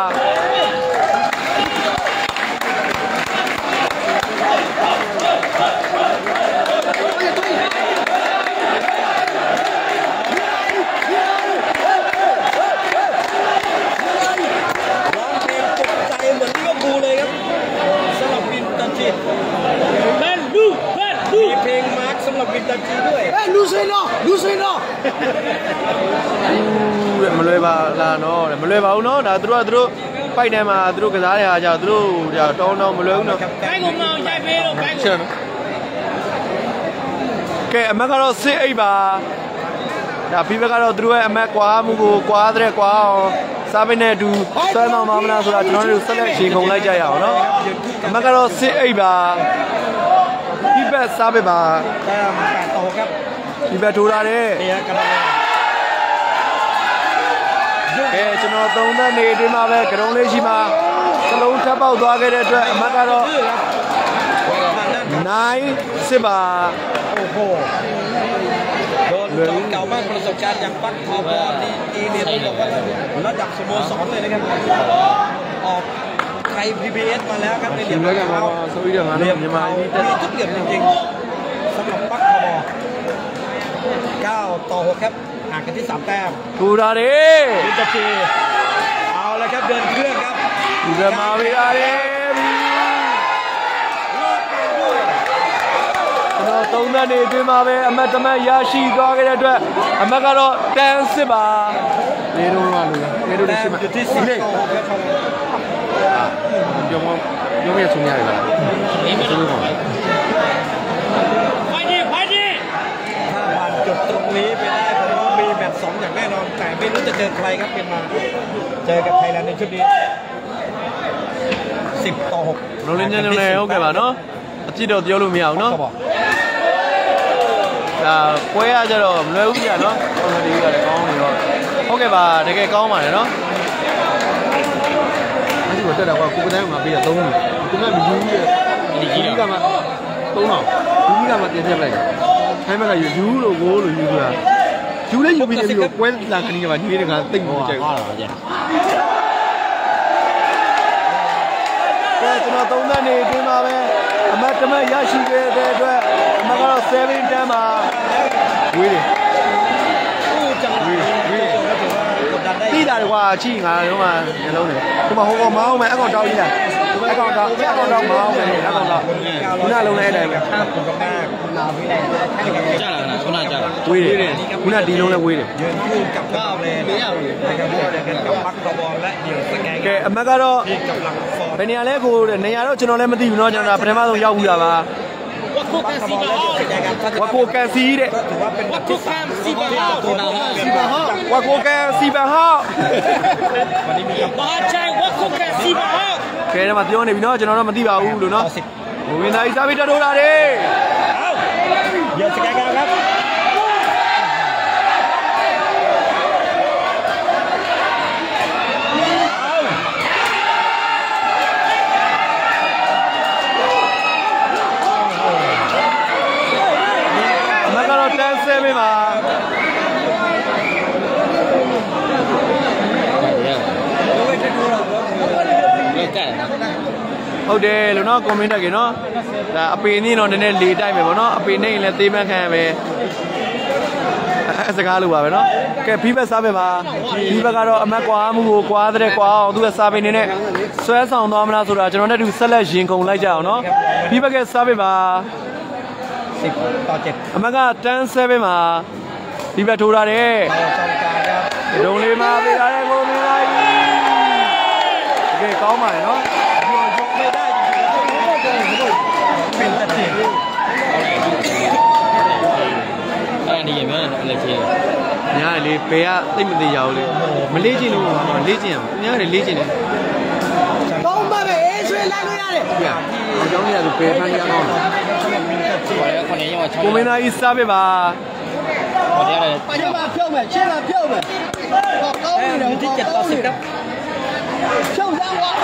လူစိနော်လူစိနော်တဲ့မလွယ်ပါလားနော်တဲ့မလွယ်ပါဘူးနော်ဒါသူတို့ကသူတို့ပိုက်တန်းမှာသူတို့ကစားတဲ့အားကြောင့်သူတို့ဒါတောင်းတော့မလွယ်ဘူးနော်ဘိုက်ကိုမောင်းရိုက်ပေးတော့ဘိုက်ကိုချက်နော်ကဲအမက်ကတော့စစ်အိတ်ပါဒါပြီးဘက်ကတော့သူတို့ရဲ့အမက်ကွာမှုကိုကွာတဲ့ကွာအောင်စားပိနဲ့အတူဆွဲမောင်းမမလားဆိုတာကျွန်တော်တို့ဆက်လက်ရှင်ခုံလိုက်ကြရအောင်နော်အမက်ကတော့စစ်အိတ်ပါဒီဘက်စားပိပါแต้มแปดต่อครับဒီဘက်ထိုးလာတယ်เนี่ยกำลังကဲကျွန်တော်သုံးသက်နေအတွင်းမှာပဲကရုံးလေးရှိမှာစလုံးထပ်ပေါက်သွားခဲ့တဲ့အတွက်အမတ်ကတော့နိုင်စစ်ပါโอ้โหโดนจอมเก่ามากประสบการณ์อย่างปักทอบอลนี่อีเนี่ยต้องบอกว่าระดับสโมสรเลยนะครับออกไทย พี บี เอส มาแล้วครับในเหลี่ဒီยมဘက်ကမှာဆိုပြီးတော့ငါเหลี่ยတို့มမြန်မာเขาပြည်တက်มีทุกเหลี่ยมจริงๆสำหรับปักทอบอลเก้าต่อหกครับห่างกันที่สามแต้มထိုးလာတယ်วินตาจีเอาละครับเดินเครื่องครับဒီဘက်မှာပေးရတယ်ကျွန်တော်သုံးသက်နေအတွင်းမှာပဲအမတ်တမတ်ရရှိသွားခဲ့တဲ့အတွက်အမတ်ကတော့တန်စစ်ပါနေတော့လို့နေတော့แต้ရှိมမှာอยู่ที่สิบต่อหกครับပြောမပြောမရဆုံးရတယ်ဗျာအေးမလို့ပါဖိုက်ကြီးဖိုက်ကြီးถ้าผ่านจุดตรงนี้ไปได้ผมว่ามีแมตช์สองอย่างแน่นอนแต่ไม่รู้จะเจอใครครับเป็นมาเจอกับไทยแลนด์ในชุดนี้สิบต่อหกလုံးလင်းချင်းလုံးနဲ့ဟုတ်ကဲ့ပါနော်အကြည့်တော့ပြောလို့မရဘူးနော်ဒါပွဲရကြတော့မလွယ်ဘူးကြာနော်ကော်မတီကလည်းကောင်းနေတော့ဟုတ်ကဲ့ပါတကယ်ကောင်းပါတယ်နော်အဲ့ဒီကိုတက်တာကကိုကတိုင်းမှာပေးရသုံးတယ်ဒီကမယူကြီးရဲ့ဒီကြီးကမှသုံးတော့ဒီကြီးကမှတင်ထည့်လိုက်တယ်ခိုင်းမကယူလို့ကိုလို့ယူတာယူလဲယူပြီးနေပြီးပွဲလာခဏကမှညီတွေကတိတ်မကြိုက်ဘူးကဲကျွန်တော်သုံးသက်နေအတွင်းမှာပဲအမတ်တမတ်ရရှိခဲ့တဲ့အတွက်အမတ်ကတော့7တန်းမှာဝေးတယ်กู้จังหวะนี้ถือว่ากดดันได้တိတာကွာချိငါတော့မှညလုံးတယ်ဒီမှာဟိုကောင်မအောင်မယ်အကောင်တောက်ကြီးလားအကောင်တောက်အကောင်တောက်မအောင်မယ်အကောင်တောက်ခုနလုံးလဲအတိုင်းပဲข้ามคุณกับแม่คุณนาวิไลให้กับကြာလာခဏကြာလာဝေးတယ်ခုနဒီလုံးလဲဝေးတယ်ยืนคู่กับก้าวเลยนะครับเจอกันกับปักตะบอลและเดี่ยวสแกนကဲအမတ်ကတော့ที่กำลังฟอร์มဘယ်နေရာလဲကိုနေရာတော့ကျွန်တော်လည်းမသိဘူးเนาะကျွန်တော်ပထมဆုံးရောက်ဘူးတာပါဝခုကစီဘာဟောဝါကိုကန်စီတဲ့ก็ถือว่าเป็นแมตช์ที่สามที่ตัวเราซีบาฮอဝါကိုကန်စီပန်ဟောက်วันนี้มีกับဘာချိုင်ဝခုကစီဘာဟောကဲတော့မပြောနေပြီเนาะကျွန်တော်တော့မသိပါဘူးလို့เนาะต่อสิบဟိုဝင်သားကြီးစားပြီးတက်ထိုးလာတယ်เดี่ยวสแกนกันครับအမတ်ကတော့တန်းဆဲပေးပါ ဟုတ်တယ်လို့เนาะကွန်မန့်တက်ကြီးเนาะဒါအပေနေတော့နည်းနည်းလေတိုက်ပဲဗောနော်အပေနေရင်လည်းသေးမှန်းခံရပဲအဲစကားလိုပါပဲเนาะကဲဘီဘက်စားပဲပါဘီဘက်ကတော့အမတ်ကွာမှုကိုကွာတဲ့ကွာအောင်သူကစားပေနေနဲ့ဆွဲဆောင်သွားမလားဆိုတာကျွန်တော်နဲ့တူဆက်လက်ရင်ကုန်လိုက်ကြအောင်เนาะဘီဘက်ကစားပဲပါสิบต่อเจ็ดအမတ်ကတန်းဆဲပဲမှာဘီဘက်ထိုးထားတယ်ต่อจอมการครับဒုံလေးမှာပေးထားတဲ့ကိုမင်းလိုက်တကယ်ကောင်းပါလေเนาะไม่ได้เป็นตะจีအဲ့ဒါနေရမြန်အဲ့လိုချင်းညာလေပေကသိမသိရဘူးလေမလေးကျင်လို့မလေးကျင်အောင်ညာလေလေးကျင်တယ်ကောင်းပါပဲအေးဆွေးလိုက်လို့ရတယ်ပြအကြောင်းကြီးဆိုပေဖမ်းရအောင်ကိုမင်းသားကြီးစားပြပါဘာလဲပါချပါဖြုတ်မယ်ချင်းပါဖြုတ်မယ်ကောင်းပြီတော့ချက်တော့စစ်တော့ဖြုတ်စမ်းပါ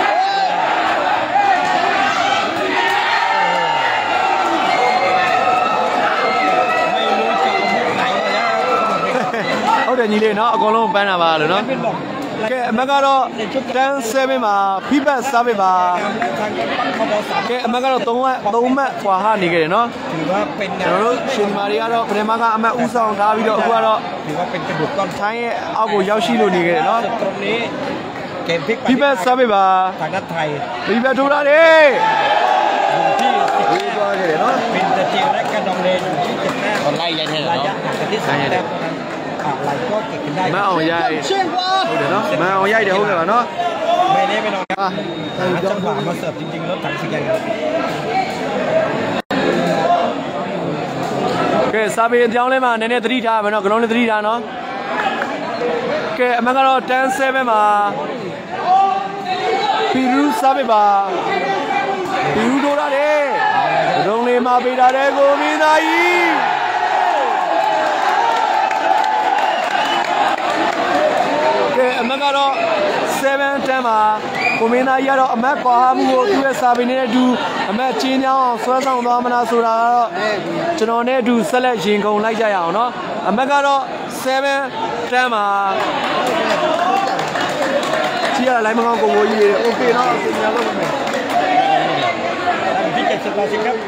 ဟုတ်တယ်ညီလေးနော်အကုန်လုံးပန်းတာပါလို့နော်ကဲအမကတော့တန်းเซเว่นမှာဖိဘတ်စားပေးပါကဲအမကတော့သုံးမှတ်သုံးမှတ်ခွာဟနေခဲ့တယ်နော်ถือว่าเป็นကျွန်တော်တို့ရှင်မာတွေကတော့ပထမကအမတ်ဦးဆောင်ထားပြီးတော့အခုကတော့ถือว่าเป็นกระดูกก้อนထိုင်းရဲ့အောက်ကိုရောက်ရှိလို့နေခဲ့တယ်နော်ตรงนี้เกมพลิกဖိဘတ်စားပေးပါทางด้านไทยဖိบတ်ထိုးလာတယ်ที่ပြေးသွားခဲ့တယ်နော်เป็นตะเจียวและกระดองเลนอยู่ที่เจ็ดแต้มไล่ยันเนี่ยระยะห่างกันที่สามแต้มอะไรก็เก็บกันได้မအောင်ရိုက်ဟုတ်တယ်နော်မအောင်ရိုက်တယ်ဟုတ်ကဲ့ပါနော်ไม่แน่ไม่นอนครับหาจังหวะมาเสิร์ฟจริงๆรถถังสีแดงကဲစာပေအကြောင်းလေးမှာနည်းနည်းသတိထားမယ်နော်ကလုံးလေးသတိထားနော်ကဲအမှန်ကတော့တန်းเซเว่นမှာပီရူးစာပေပါပီရူးတို့ရတယ်ဒုံလေးမှာပေးတာတဲ့ကိုမင်းသားကြီးကဲအမှန်ကတော့เซเว่นတန်းမှာကိုမင်းသားကြီးကတော့အမတ်ကွာမှုကိုသူ့ရဲ့စာပေနဲ့အတူအမတ်ချင်းချောင်းဆွဲဆောင်သွားမလားဆိုတာကတော့ကျွန်တော်နဲ့အတူဆက်လက်ရင်ကုန်လိုက်ကြရအောင်နော်အမတ်ကတော့เซเว่นတန်းမှာကြည့်ရလိုက်မကောင်းကိုကိုကြီးတွေโอเคနော်အစီအစဉ်လုပ်မယ်ที่เจ็ดสิบแปดสิบครับ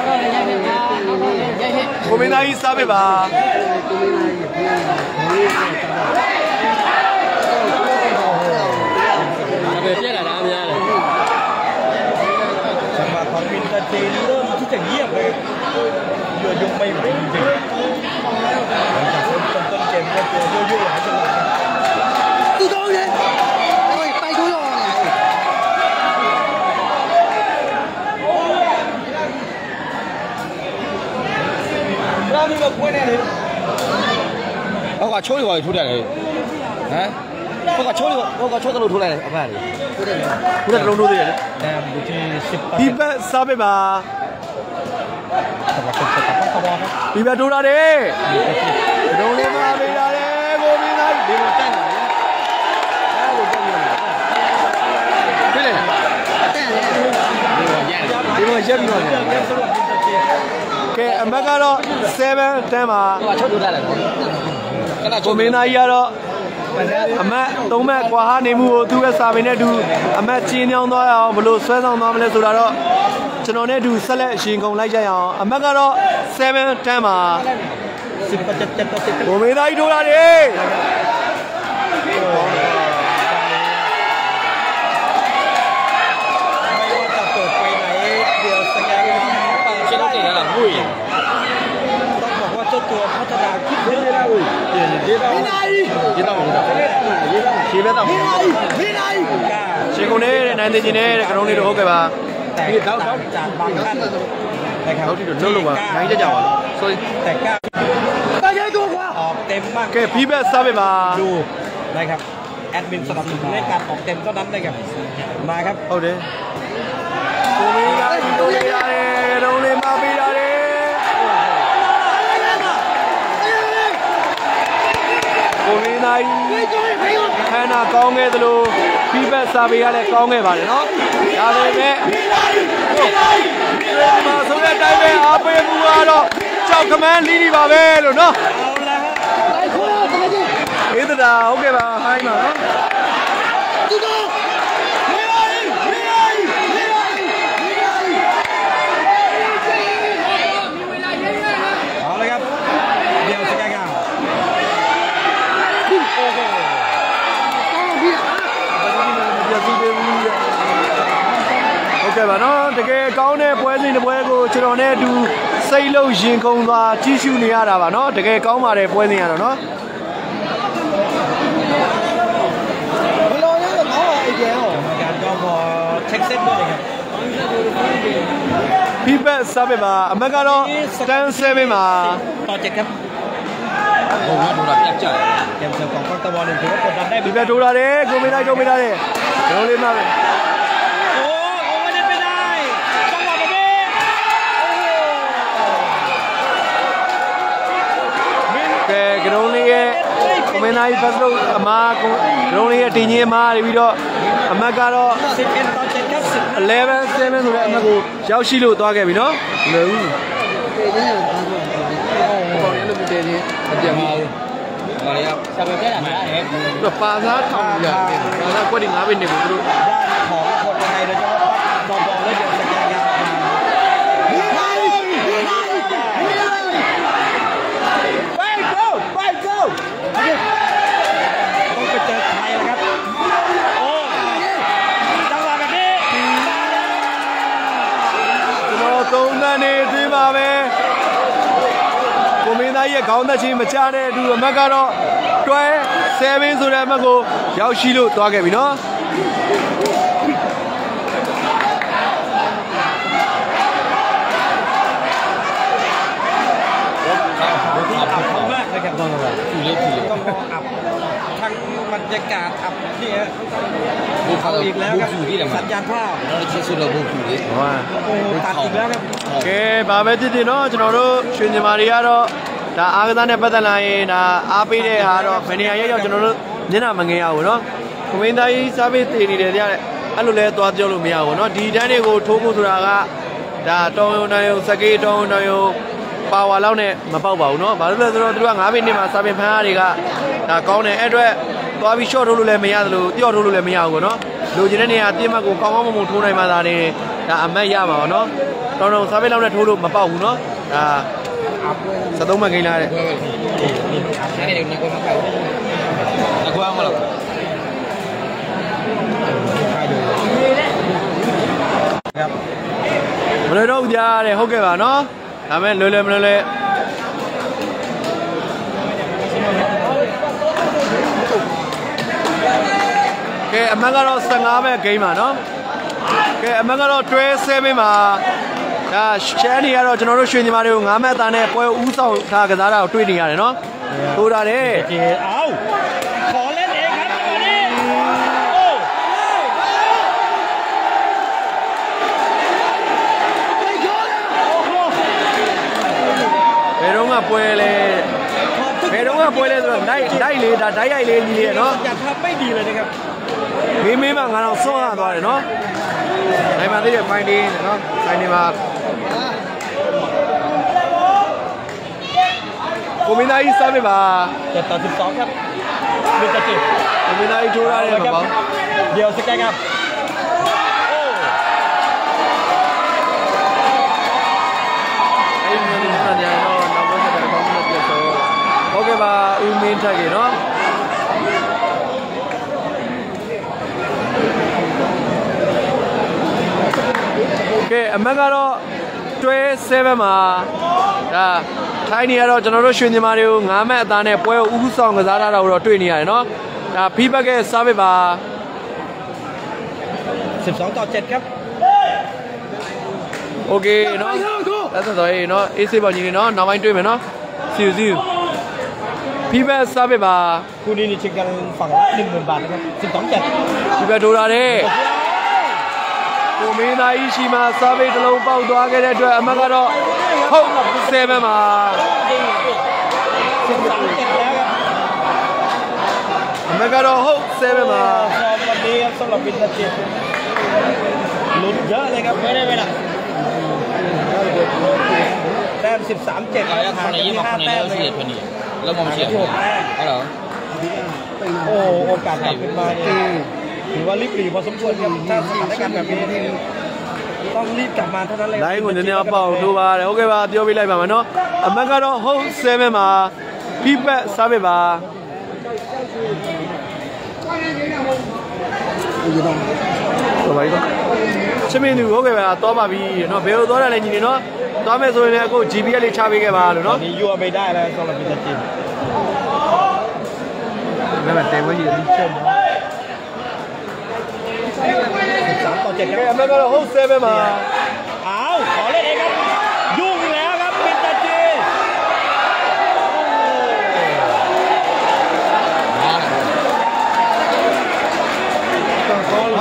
ကိုမင်းသားကြီးစားပေးပါเดี๋ยวเจ๊ละนะများတယ်จังหวะของวินเตอร์เจเริ่มที่จะเงียบเลยโยโย่ไม่ไหวจริงๆหลังจากต้นต้นเกมก็เจอโยโย่หลายจังหวะตี高人哎拜托哟让你们过来的我話抽你話抽嚟你，嚇？我話抽你，我話抽得路抽嚟你，阿媽你。 ခုနကလုံးထိုးသေးတယ်လေแต้มอยู่ที่สิบဒီဘက်စားပေးပါจังหวะเป็นสกัดต้องขบวนครับဒီဘက်ထိုးလာတယ်ဒုံလေးမှာပေးတာလေကိုမင်းသားဒီမှာတက်နေတယ်အဲကိုတက်နေတယ်တွေ့လေတက်တယ်ဒီမှာရက်ပြီးတော့နေကဲအမတ်ကတော့เซเว่นတန်းမှာ我話抽到得嚟講，跟住ကိုမင်းသားကြီးကတော့အမတ်သုံးမတ်ကွာဟနေမှုကိုသူ့ရဲ့စာပေနဲ့အတူအမတ်ချင်းချောင်းသွားအောင်ဘလို့ဆွဲဆောင်သွားမလဲဆိုတာတော့ကျွန်တော်နဲ့အတူဆက်လက်ရှင်ကုန်လိုက်ကြရအောင်အမတ်ကတော့เซเว่นတန်းမှာสิบต่อเจ็ดเจ็ดต่อเจ็ดကိုမင်းသားကြီးထိုးလာတယ်ไม่ว่าจะเปิดไปไหนเดี๋ยวสแกนเปิด先到這裡啦，會。 ต้องบอกว่าเจ้าตัวพัฒนาขึ้นเยอะเลยนะอุ้ยเดี๋ยวเดี๋ยวเรา知道知道。 ခြေပဲတော့မင်းလိုက်မင်းလိုက်กล้าရှင်ကုန်နေတဲ့နိုင်သိချင်းနေတဲ့ကရုံးလေးတို့ဟုတ်ကဲ့ပါแต่ต่างจากบางท่านนะครับဟုတ်ပြီတော့လုံးလုံးပါနိုင်ကြကြပါဆိုရင်แต่กล้า大家给我挂ออกเต็มมากကဲဖီးဘက်စားပေးပါดูนะครับแอดมินสนับสนุนในการออกเต็มเท่านั้นนะครับมาครับဟုတ်တယ်ကိုမင်းသားကြီးတို့ရတယ်ဒုံလေးမှာပေးရတယ်ကိုမင်းသားကြီးခန္ဓာကောင်းခဲ့သလိုဖီးဘက်စားပေးရလဲကောင်းခဲ့ပါတယ်နော်ဒါပေမဲ့ဒီမှာဆိုတဲ့အတိုင်းပဲအားပေးမှုကတော့ကြောက်ကမန်းလီးလီပါပဲလို့နော်เอาละฮะ来扣了怎么进အေးတတာဟုတ်ကဲ့ပါဟိုင်းပါနော်ตี高没来没来没来没来เอาละครับเดี๋ยวสแกนกันโอ้โหဟုတ်ကဲ့ပါနော်တကယ်ကောင်းတဲ့ပွဲစဉ်တစ်ပွဲကိုကျွန်တော်နဲ့အတူစိတ်လုံးရင်ကုန်သွားကြီးစုနေရတာပါနော်တကယ်ကောင်းပါတယ်ပွဲစဉ်ရတော့နော်ဘယ်လိုလဲတော့ကောင်းပါအကျယ်ဟောการก็พอเช็คเส้นด้วยนะครับဖီးဘက်စားပေးပါအမတ်ကတော့တန်းဆဲပေးပါต่อเจ็ดครับဘုံနဲ့ထိုးတာပြတ်ကြတယ်เกมเสิร์ฟของกองตะวันถือว่ากดดันได้ဒီပြထိုးလာတယ်ကိုမင်းသားထိုးပေးထားတယ်ကရုံးလေးမှာပဲโอ้โอ้ไม่ได้ไม่ได้จังหวะแบบนี้โอ้ကဲကရုံးလေးရဲ့ကိုမင်းသားကြီးဖတ်လို့အမားကိုကရုံးလေးရဲ့တင်ကြီးအမားနေပြီးတော့အမတ်ကတော့สิบเอ็ดต่อเจ็ดครับสิบ eleven seven ဆိုတဲ့အမတ်ကိုရောက်ရှိလို့သွားခဲ့ပြီနော်မလွယ်ဘူးတေးချင်းတော့ဘာလို့လဲပေါ့ရလို့ပြတယ်ချင်းအပြတ်မအောင်မာရီယာจะไปแก้หลังได้ครับသူပါစားထောင်ရတယ်ပါစားကွက်ဒီ၅ဘိနေဘူးသူတို့ด้านของคนไทยโดยเฉพาะปั๊บบอลและเดี๋ยวสแกนครับไปโก้ไปโก้ต้องไปเจอไทยนะครับโอ้จังหวะแบบนี้ကျွန်တော်သုံးသန်းနေသေးပါပဲကိုမင်းသားရဲ့ခေါင်းသက်ချင်းမချတဲ့အတူအမတ်ကတော့တွဲsevenဆိုတဲ့အမတ်ကိုရောက်ရှိလို့သွားခဲ့ပြီနော်ที่อับมากนะครับตอนนี้ဖြူလေးဖြူလေးต้องรออับทางบรรยากาศอับนี่ฮะဘုံခါเอาတော့อีกแล้วဘုံครับဖြူလေးတယ်မှာสัญญาณภาพတော့ချင်းဆိုတော့ဘုံဖြူလေးဟောโอ้ตัดอีกแล้วครับကဲဘာပဲဖြစ်ဖြစ်နော်ကျွန်တော်တို့ရွှေညီမတွေကတော့ဒါအားကစားနဲ့ပတ်သက်လာရင်ဒါအားပေးတဲ့ဟာတော့ဘယ်နေရာရောက်ရောက်ကျွန်တော်တို့မျက်နှာမငင်ရဘူးနော်ကိုမင်းသားကြီးစားပေးတည်နေတယ်ကြတဲ့အဲ့လိုလဲသွားပြောလို့မရဘူးနော်ဒီတန်းတွေကိုထိုးဖို့ဆိုတာကဒါတောင်းရုံတန်းရုံစကေးတောင်းရုံတန်းရုံပါဝါလောက်နဲ့မပေါက်ပါဘူးနော်ဘာလို့လဲဆိုတော့သူက၅မိနစ်မှာစာပင်ဖန်းအားတွေကဒါကောင်းတယ်အဲ့အတွက်သွားပြီး short ထိုးလို့လည်းမရသလိုတယော့ထိုးလို့လည်းမရဘူးပေါ့နော်လိုချင်တဲ့နေရာအပြစ်မှတ်ကိုကောင်းကောင်းမွန်မွန်ထိုးနိုင်မှသာနေဒါအမတ်ရမှာပေါ့နော်တောင်းတောင်းစာပင်လောက်နဲ့ထိုးလို့မပေါက်ဘူးနော်ဒါစသုံးမှတ်ကိန်းလာတဲ့ဘွဲပဲအဲ့ဒီတော့ငါကမကောက်အကွာမလားครับမလွယ်တော့ဘူးကြားတယ်ဟုတ်ကဲ့ပါနော်ဒါမဲ့လွယ်လွယ်မလွယ်လွယ်ကဲအမတ်ကတော့fifteenပဲဂိမ်းပါနော်ကဲအမတ်ကတော့twelve sevenမှာဒါရှမ်းနေကတော့ကျွန်တော်တို့ရွှေညီမတွေကို၅မှတ်သားနဲ့ပွဲဦးဆောင်ထားကစားတာကိုတွေ့နေရတယ်နော်ထိုးတာတယ်เจเอาขอเล่นเองครับจังหวะนี้โอ้ဘယ်တော့မှပွဲလဲဘယ်တော့မှပွဲလဲဆိုတော့နိုင်နိုင်လေဒါဓာတ်ရိုက်လေးကြီးလေနော်อย่าทำไม่ดีเลยนะครับမင်းမင်းမငါတော့ဆွန့်ရသွားတယ်နော်နိုင်မှသေးတယ်ဖိုင်တင်းနော်ဖိုင်တင်းမှာကိုမင်းသားကြီးစားပေးပါเจ็ดต่อสิบสองครับมีจะจิบကိုမင်းသားကြီးထိုးရတယ်မပေါ့เดี๋ยวสแกนครับโอ้အဲ့ဒီမျိုးနဲ့ညတော့နောက်ဘက်ဆက်တော့ကောင်းမှပြတ်ဆိုဟုတ်ကဲ့ပါဦးမင်းထက်ကြီးနော်ကဲအမတ်ကတော့twelve sevenမှာဒါထိုင်းနေရတော့ကျွန်တော်တို့ရွှေညီမတွေကို၅မှတ်အသားနဲ့ပွဲကိုဥဆောင်ကစားတာတော့တွေ့နေရတယ်နော်ဒါ feedback ရဲ့ service ပါสิบสองต่อเจ็ดครับโอเคเนาะအဲ့ဒါဆိုရင်เนาะ A C ပေါ့ညီနေเนาะနောက်ပိုင်းတွေ့မယ်เนาะစီစီ feedback service ပါคู่นี้นี่ชิงกันฝั่งละหนึ่งหมื่นบาทนะครับสิบสองเจ็ด feedback ထိုးတာတဲ့ကိုမင်းသားကြီးရှိမှာ service တစ်လုံးပေါက်သွားခဲ့တဲ့အတွက်အမတ်ကတော့ဟုတ်sevenမှာสิบสามเจ็ดแล้วครับအမတ်ကတော့ဟုတ်sevenမှာฟอร์มวันนี้ครับสำหรับวินเทจหลุดเยอะเลยครับไม่ได้ไปไหนแต้มสิบสามเจ็ดအဲ့ဒါခေါင်းရေးမှာခေါင်းရေးလို့ရှိရဖြစ်နေလုံးဝမရှိဘူးဟုတ်လားโอ้โอกาสกลับขึ้นมาเนี่ยถือว่ารีบหลีพอสมควรครับถ้าสถานการณ์แบบนี้ต้องรีบกลับมาเท่านั้นเลยလိုင်းကိုနည်းနည်းပေါက်ထိုးပါတယ်ဟုတ်ကဲ့ပါပြောပြလိုက်ပါမယ်เนาะအမတ်ကတော့ဟုတ်sevenမှာ feedback service ပါဟုတ်ပါပြီချင်းမင်းသူဟုတ်ကဲ့ပါတော့ပါပြီเนาะဘယ်လိုသွားရလဲညီနေเนาะသွားမယ်ဆိုရင်လည်းအခု G P S လေးချပေးခဲ့ပါလို့ตอเนาะนนี้ยั่วไม่ได้แล้วสำหรับวินเทจนั่นแหละเต็มไว้อยู่ที่เชื่อมสิบสามต่อเจ็ดคแกรับอเมริกาโฮเซเว่นมาอ้าวขอเล่นเองครับยุ่งแล้วครับวินเทจ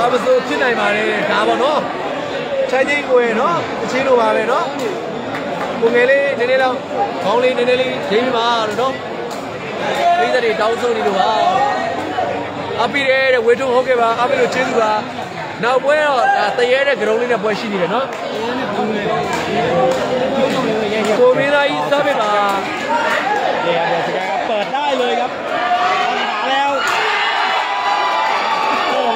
မဆိုဖြစ်နိုင်ပါတယ်ဒါပေါ့နော်ချိုင်းချင်းကိုရနော်အချင်းတို့ပါပဲနော်ကိုငယ်လေးနည်းနည်းတော့ခေါင်းလေးနည်းနည်းလေးဒိမ့်ပါတော့နော်ပိဿတွေတောင်းဆိုနေလို့ပါအပိရဲတဲ့ဝေထုဟုတ်ကဲ့ပါအပိလို့ကျေးဇူးပါနောက်ပွဲတော့ဒါတရဲတဲ့ကရုံးလေးနဲ့ပွဲရှိနေတယ်နော်ကိုမင်းသားကြီးစားပြပါเดี๋ยวเดี๋ยวสกายครับเปิดได้เลยครับหาแล้วโอ้โห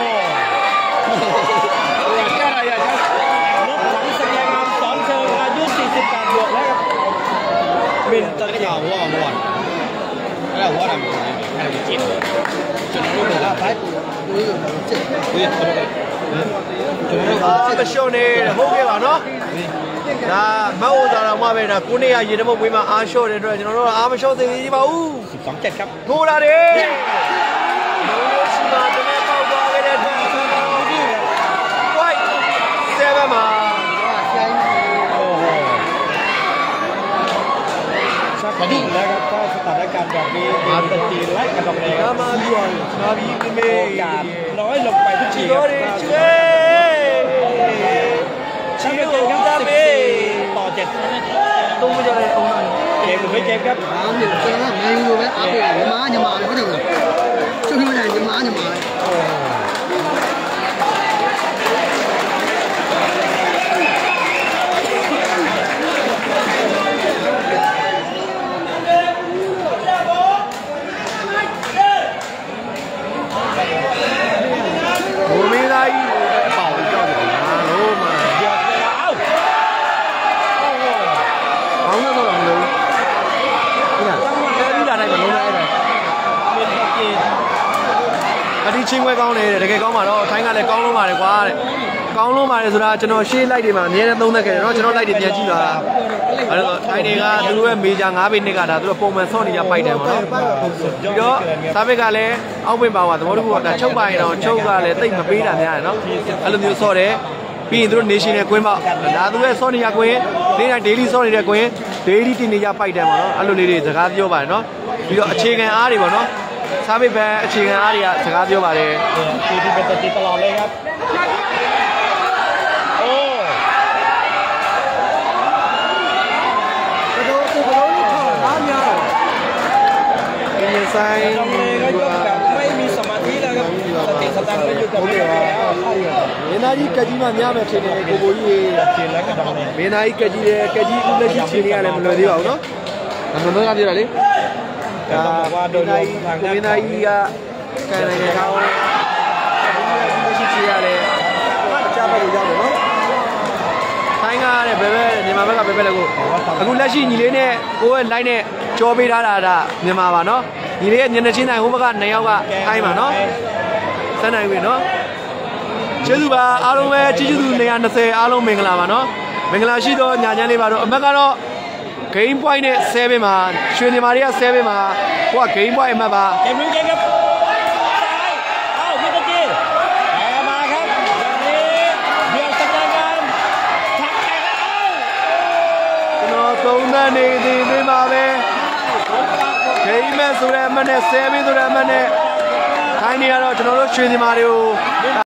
แค่ไหนอ่ะครับรถถังสกายครับสอนเชิงอายุสี่สิบแปดบวกแล้วครับบินตะข่าวว่าเมื่อวานแล้วว่าทำให้เราเจ็บจนรู้เลยว่าไปอุ้ยเจ็บอุ้ยအာမရှုံနေဟုတ်ကဲ့ပါနော်ဒါမဟုတ်တာတော့မှပဲဒါကိုနေရရေတမုတ်ဝေးမှာအားလျှော့တဲ့အတွက်ကျွန်တော်တို့အားမလျှော့သေးသေးပါဘူးสิบสองเจ็ดครับထိုးလာတယ်လုံးလို့ရှိမှတနေ့ပေါက်သွားခဲ့တဲ့ဒီဆန်တော်ကြီး white seven မှာโอ้โหชักกระดิ่งแล้วครับก็สถานการณ์แบบนี้มาตะจีนไล่กันตรงนี้ครับมาพี่วันมาพี่เมย์โอกาสน้อยลงไปทุกทีครับช่างเป็นเกมครับสิบสี่ต่อเจ็ดตุ้งไม่จะอะไรตรงนั้นเกมหรือไม่เกมครับอ้าวเดี๋ยวเจอไม่รู้ไหมอาเปียมาจะมาเลยเขาจะช่วยไม่ได้จะมาจะมาโอ้ไม่ได้เป่าเจ้าเดี๋ยวนะโอ้มาเดี๋ยวเดี๋ยวเอ้าโอ้โหเอาเงินมาหลังเลยนี่นะแค่นี่อะไรแบบนู้นอะไรเป็นตะจีนအဒီချင်းဝဲကောင်းတယ်တကယ်ကောင်းပါတော့ထိုင်းကလည်းကောင်းလုံးပါတယ်ကွာတဲ့ကောင်းလုံးပါတယ်ဆိုတာကျွန်တော်ရှေ့လိုက်တွေမှာအများနဲ့သုံးသက်ခဲ့တယ်เนาะကျွန်တော်လိုက်တွေပြန်ကြည့်ပါအဲ့တော့ထိုင်းတွေကသူတို့ရဲ့မေဂျာ၅ဘိနှစ်ကဒါသူတို့ပုံမှန်ဆော့နေကြပိုက်တယ်ပေါ့နော်ပြီးတော့စားဘက်ကလည်းအောက်ဘိပါကသဘောတခုကဒါချုပ်ပါရင်တော့ချုပ်ကလည်းတိတ်မပေးတာများတယ်เนาะအဲ့လိုမျိုးဆော့တယ်ပြီးရင်သူတို့ national ကွင်းပေါ့ဒါသူရဲ့ဆော့နေကြကွင်းနေ့တိုင်း daily ဆော့နေတဲ့ကွင်း daily တင်နေကြပိုက်တယ်ပေါ့နော်အဲ့လိုလေးတွေစကားပြောပါတယ်เนาะပြီးတော့အခြေခံအားတွေပေါ့နော်စားပိတ်ပဲအခြေခံအားတွေကစကားပြောပါတယ်ทีที่เป็นตะจีนตลอดเลยครับโอ้กระโดดกระโดดเข้าน้ำยาวเป็นยังไงจำเลยก็ยกแบบไม่มีสมาธิเลยครับสติสตังค์ไม่อยู่กับไม่ได้แล้วမင်းသားကြီးကကြီးမှများမယ်ထင်တယ်ကိုကိုကြီးเขียนแล้วก็ดังเลยမင်းသားကြီးကကြီးတယ်ကကြီးဦးလက်ရှိချင်းတွေကလည်းမလွယ်သေးပါဘူးเนาะမမမကပြောတာလေแต่ต้องบอกว่าโดยรวมทางด้านမင်းသားကြီးကကန်နိုင်ငံကောင်းလက်ရှိချင်းရတယ်အကြပါလို့ရောက်တယ်เนาะထိုင်းကလည်းဘယ်ပဲမြန်မာဘက်ကဘယ်ပဲလဲကိုအခုလက်ရှိညီလေးနဲ့ကိုရဲ့ line နဲ့ကြောပေးထားတာဒါမြန်မာပါเนาะညီလေးရဲ့ညနေချင်းတိုင်းဟိုဘက်ကနှစ်ယောက်ကထိုင်းပါเนาะစမ်းနိုင်ပြီเนาะကျေးဇူးပါအားလုံးပဲကြီးကျူးသူone hundred twentyအားလုံးမင်္ဂလာပါเนาะမင်္ဂလာရှိသောညာချမ်းလေးပါတော့အမက်ကတော့ game point နဲ့sevenမှာရွှေနေမာတွေကsevenမှာဟိုက game point အမှတ်ပါเกมนี้เกมครับเอ้าพี่ตะจีนแพ้มาครับแบบนี้เดี๋ยวสัญญากันทักแข่งแล้วကျွန်တော်သုံးသပ်နေသည်ဒီမှာပဲ game မဲ့ဆိုတဲ့အမှတ်နဲ့sevenဆိုတဲ့အမှတ်နဲ့ထိုင်းနေရတော့ကျွန်တော်တို့ရွှေနေမာတွေကို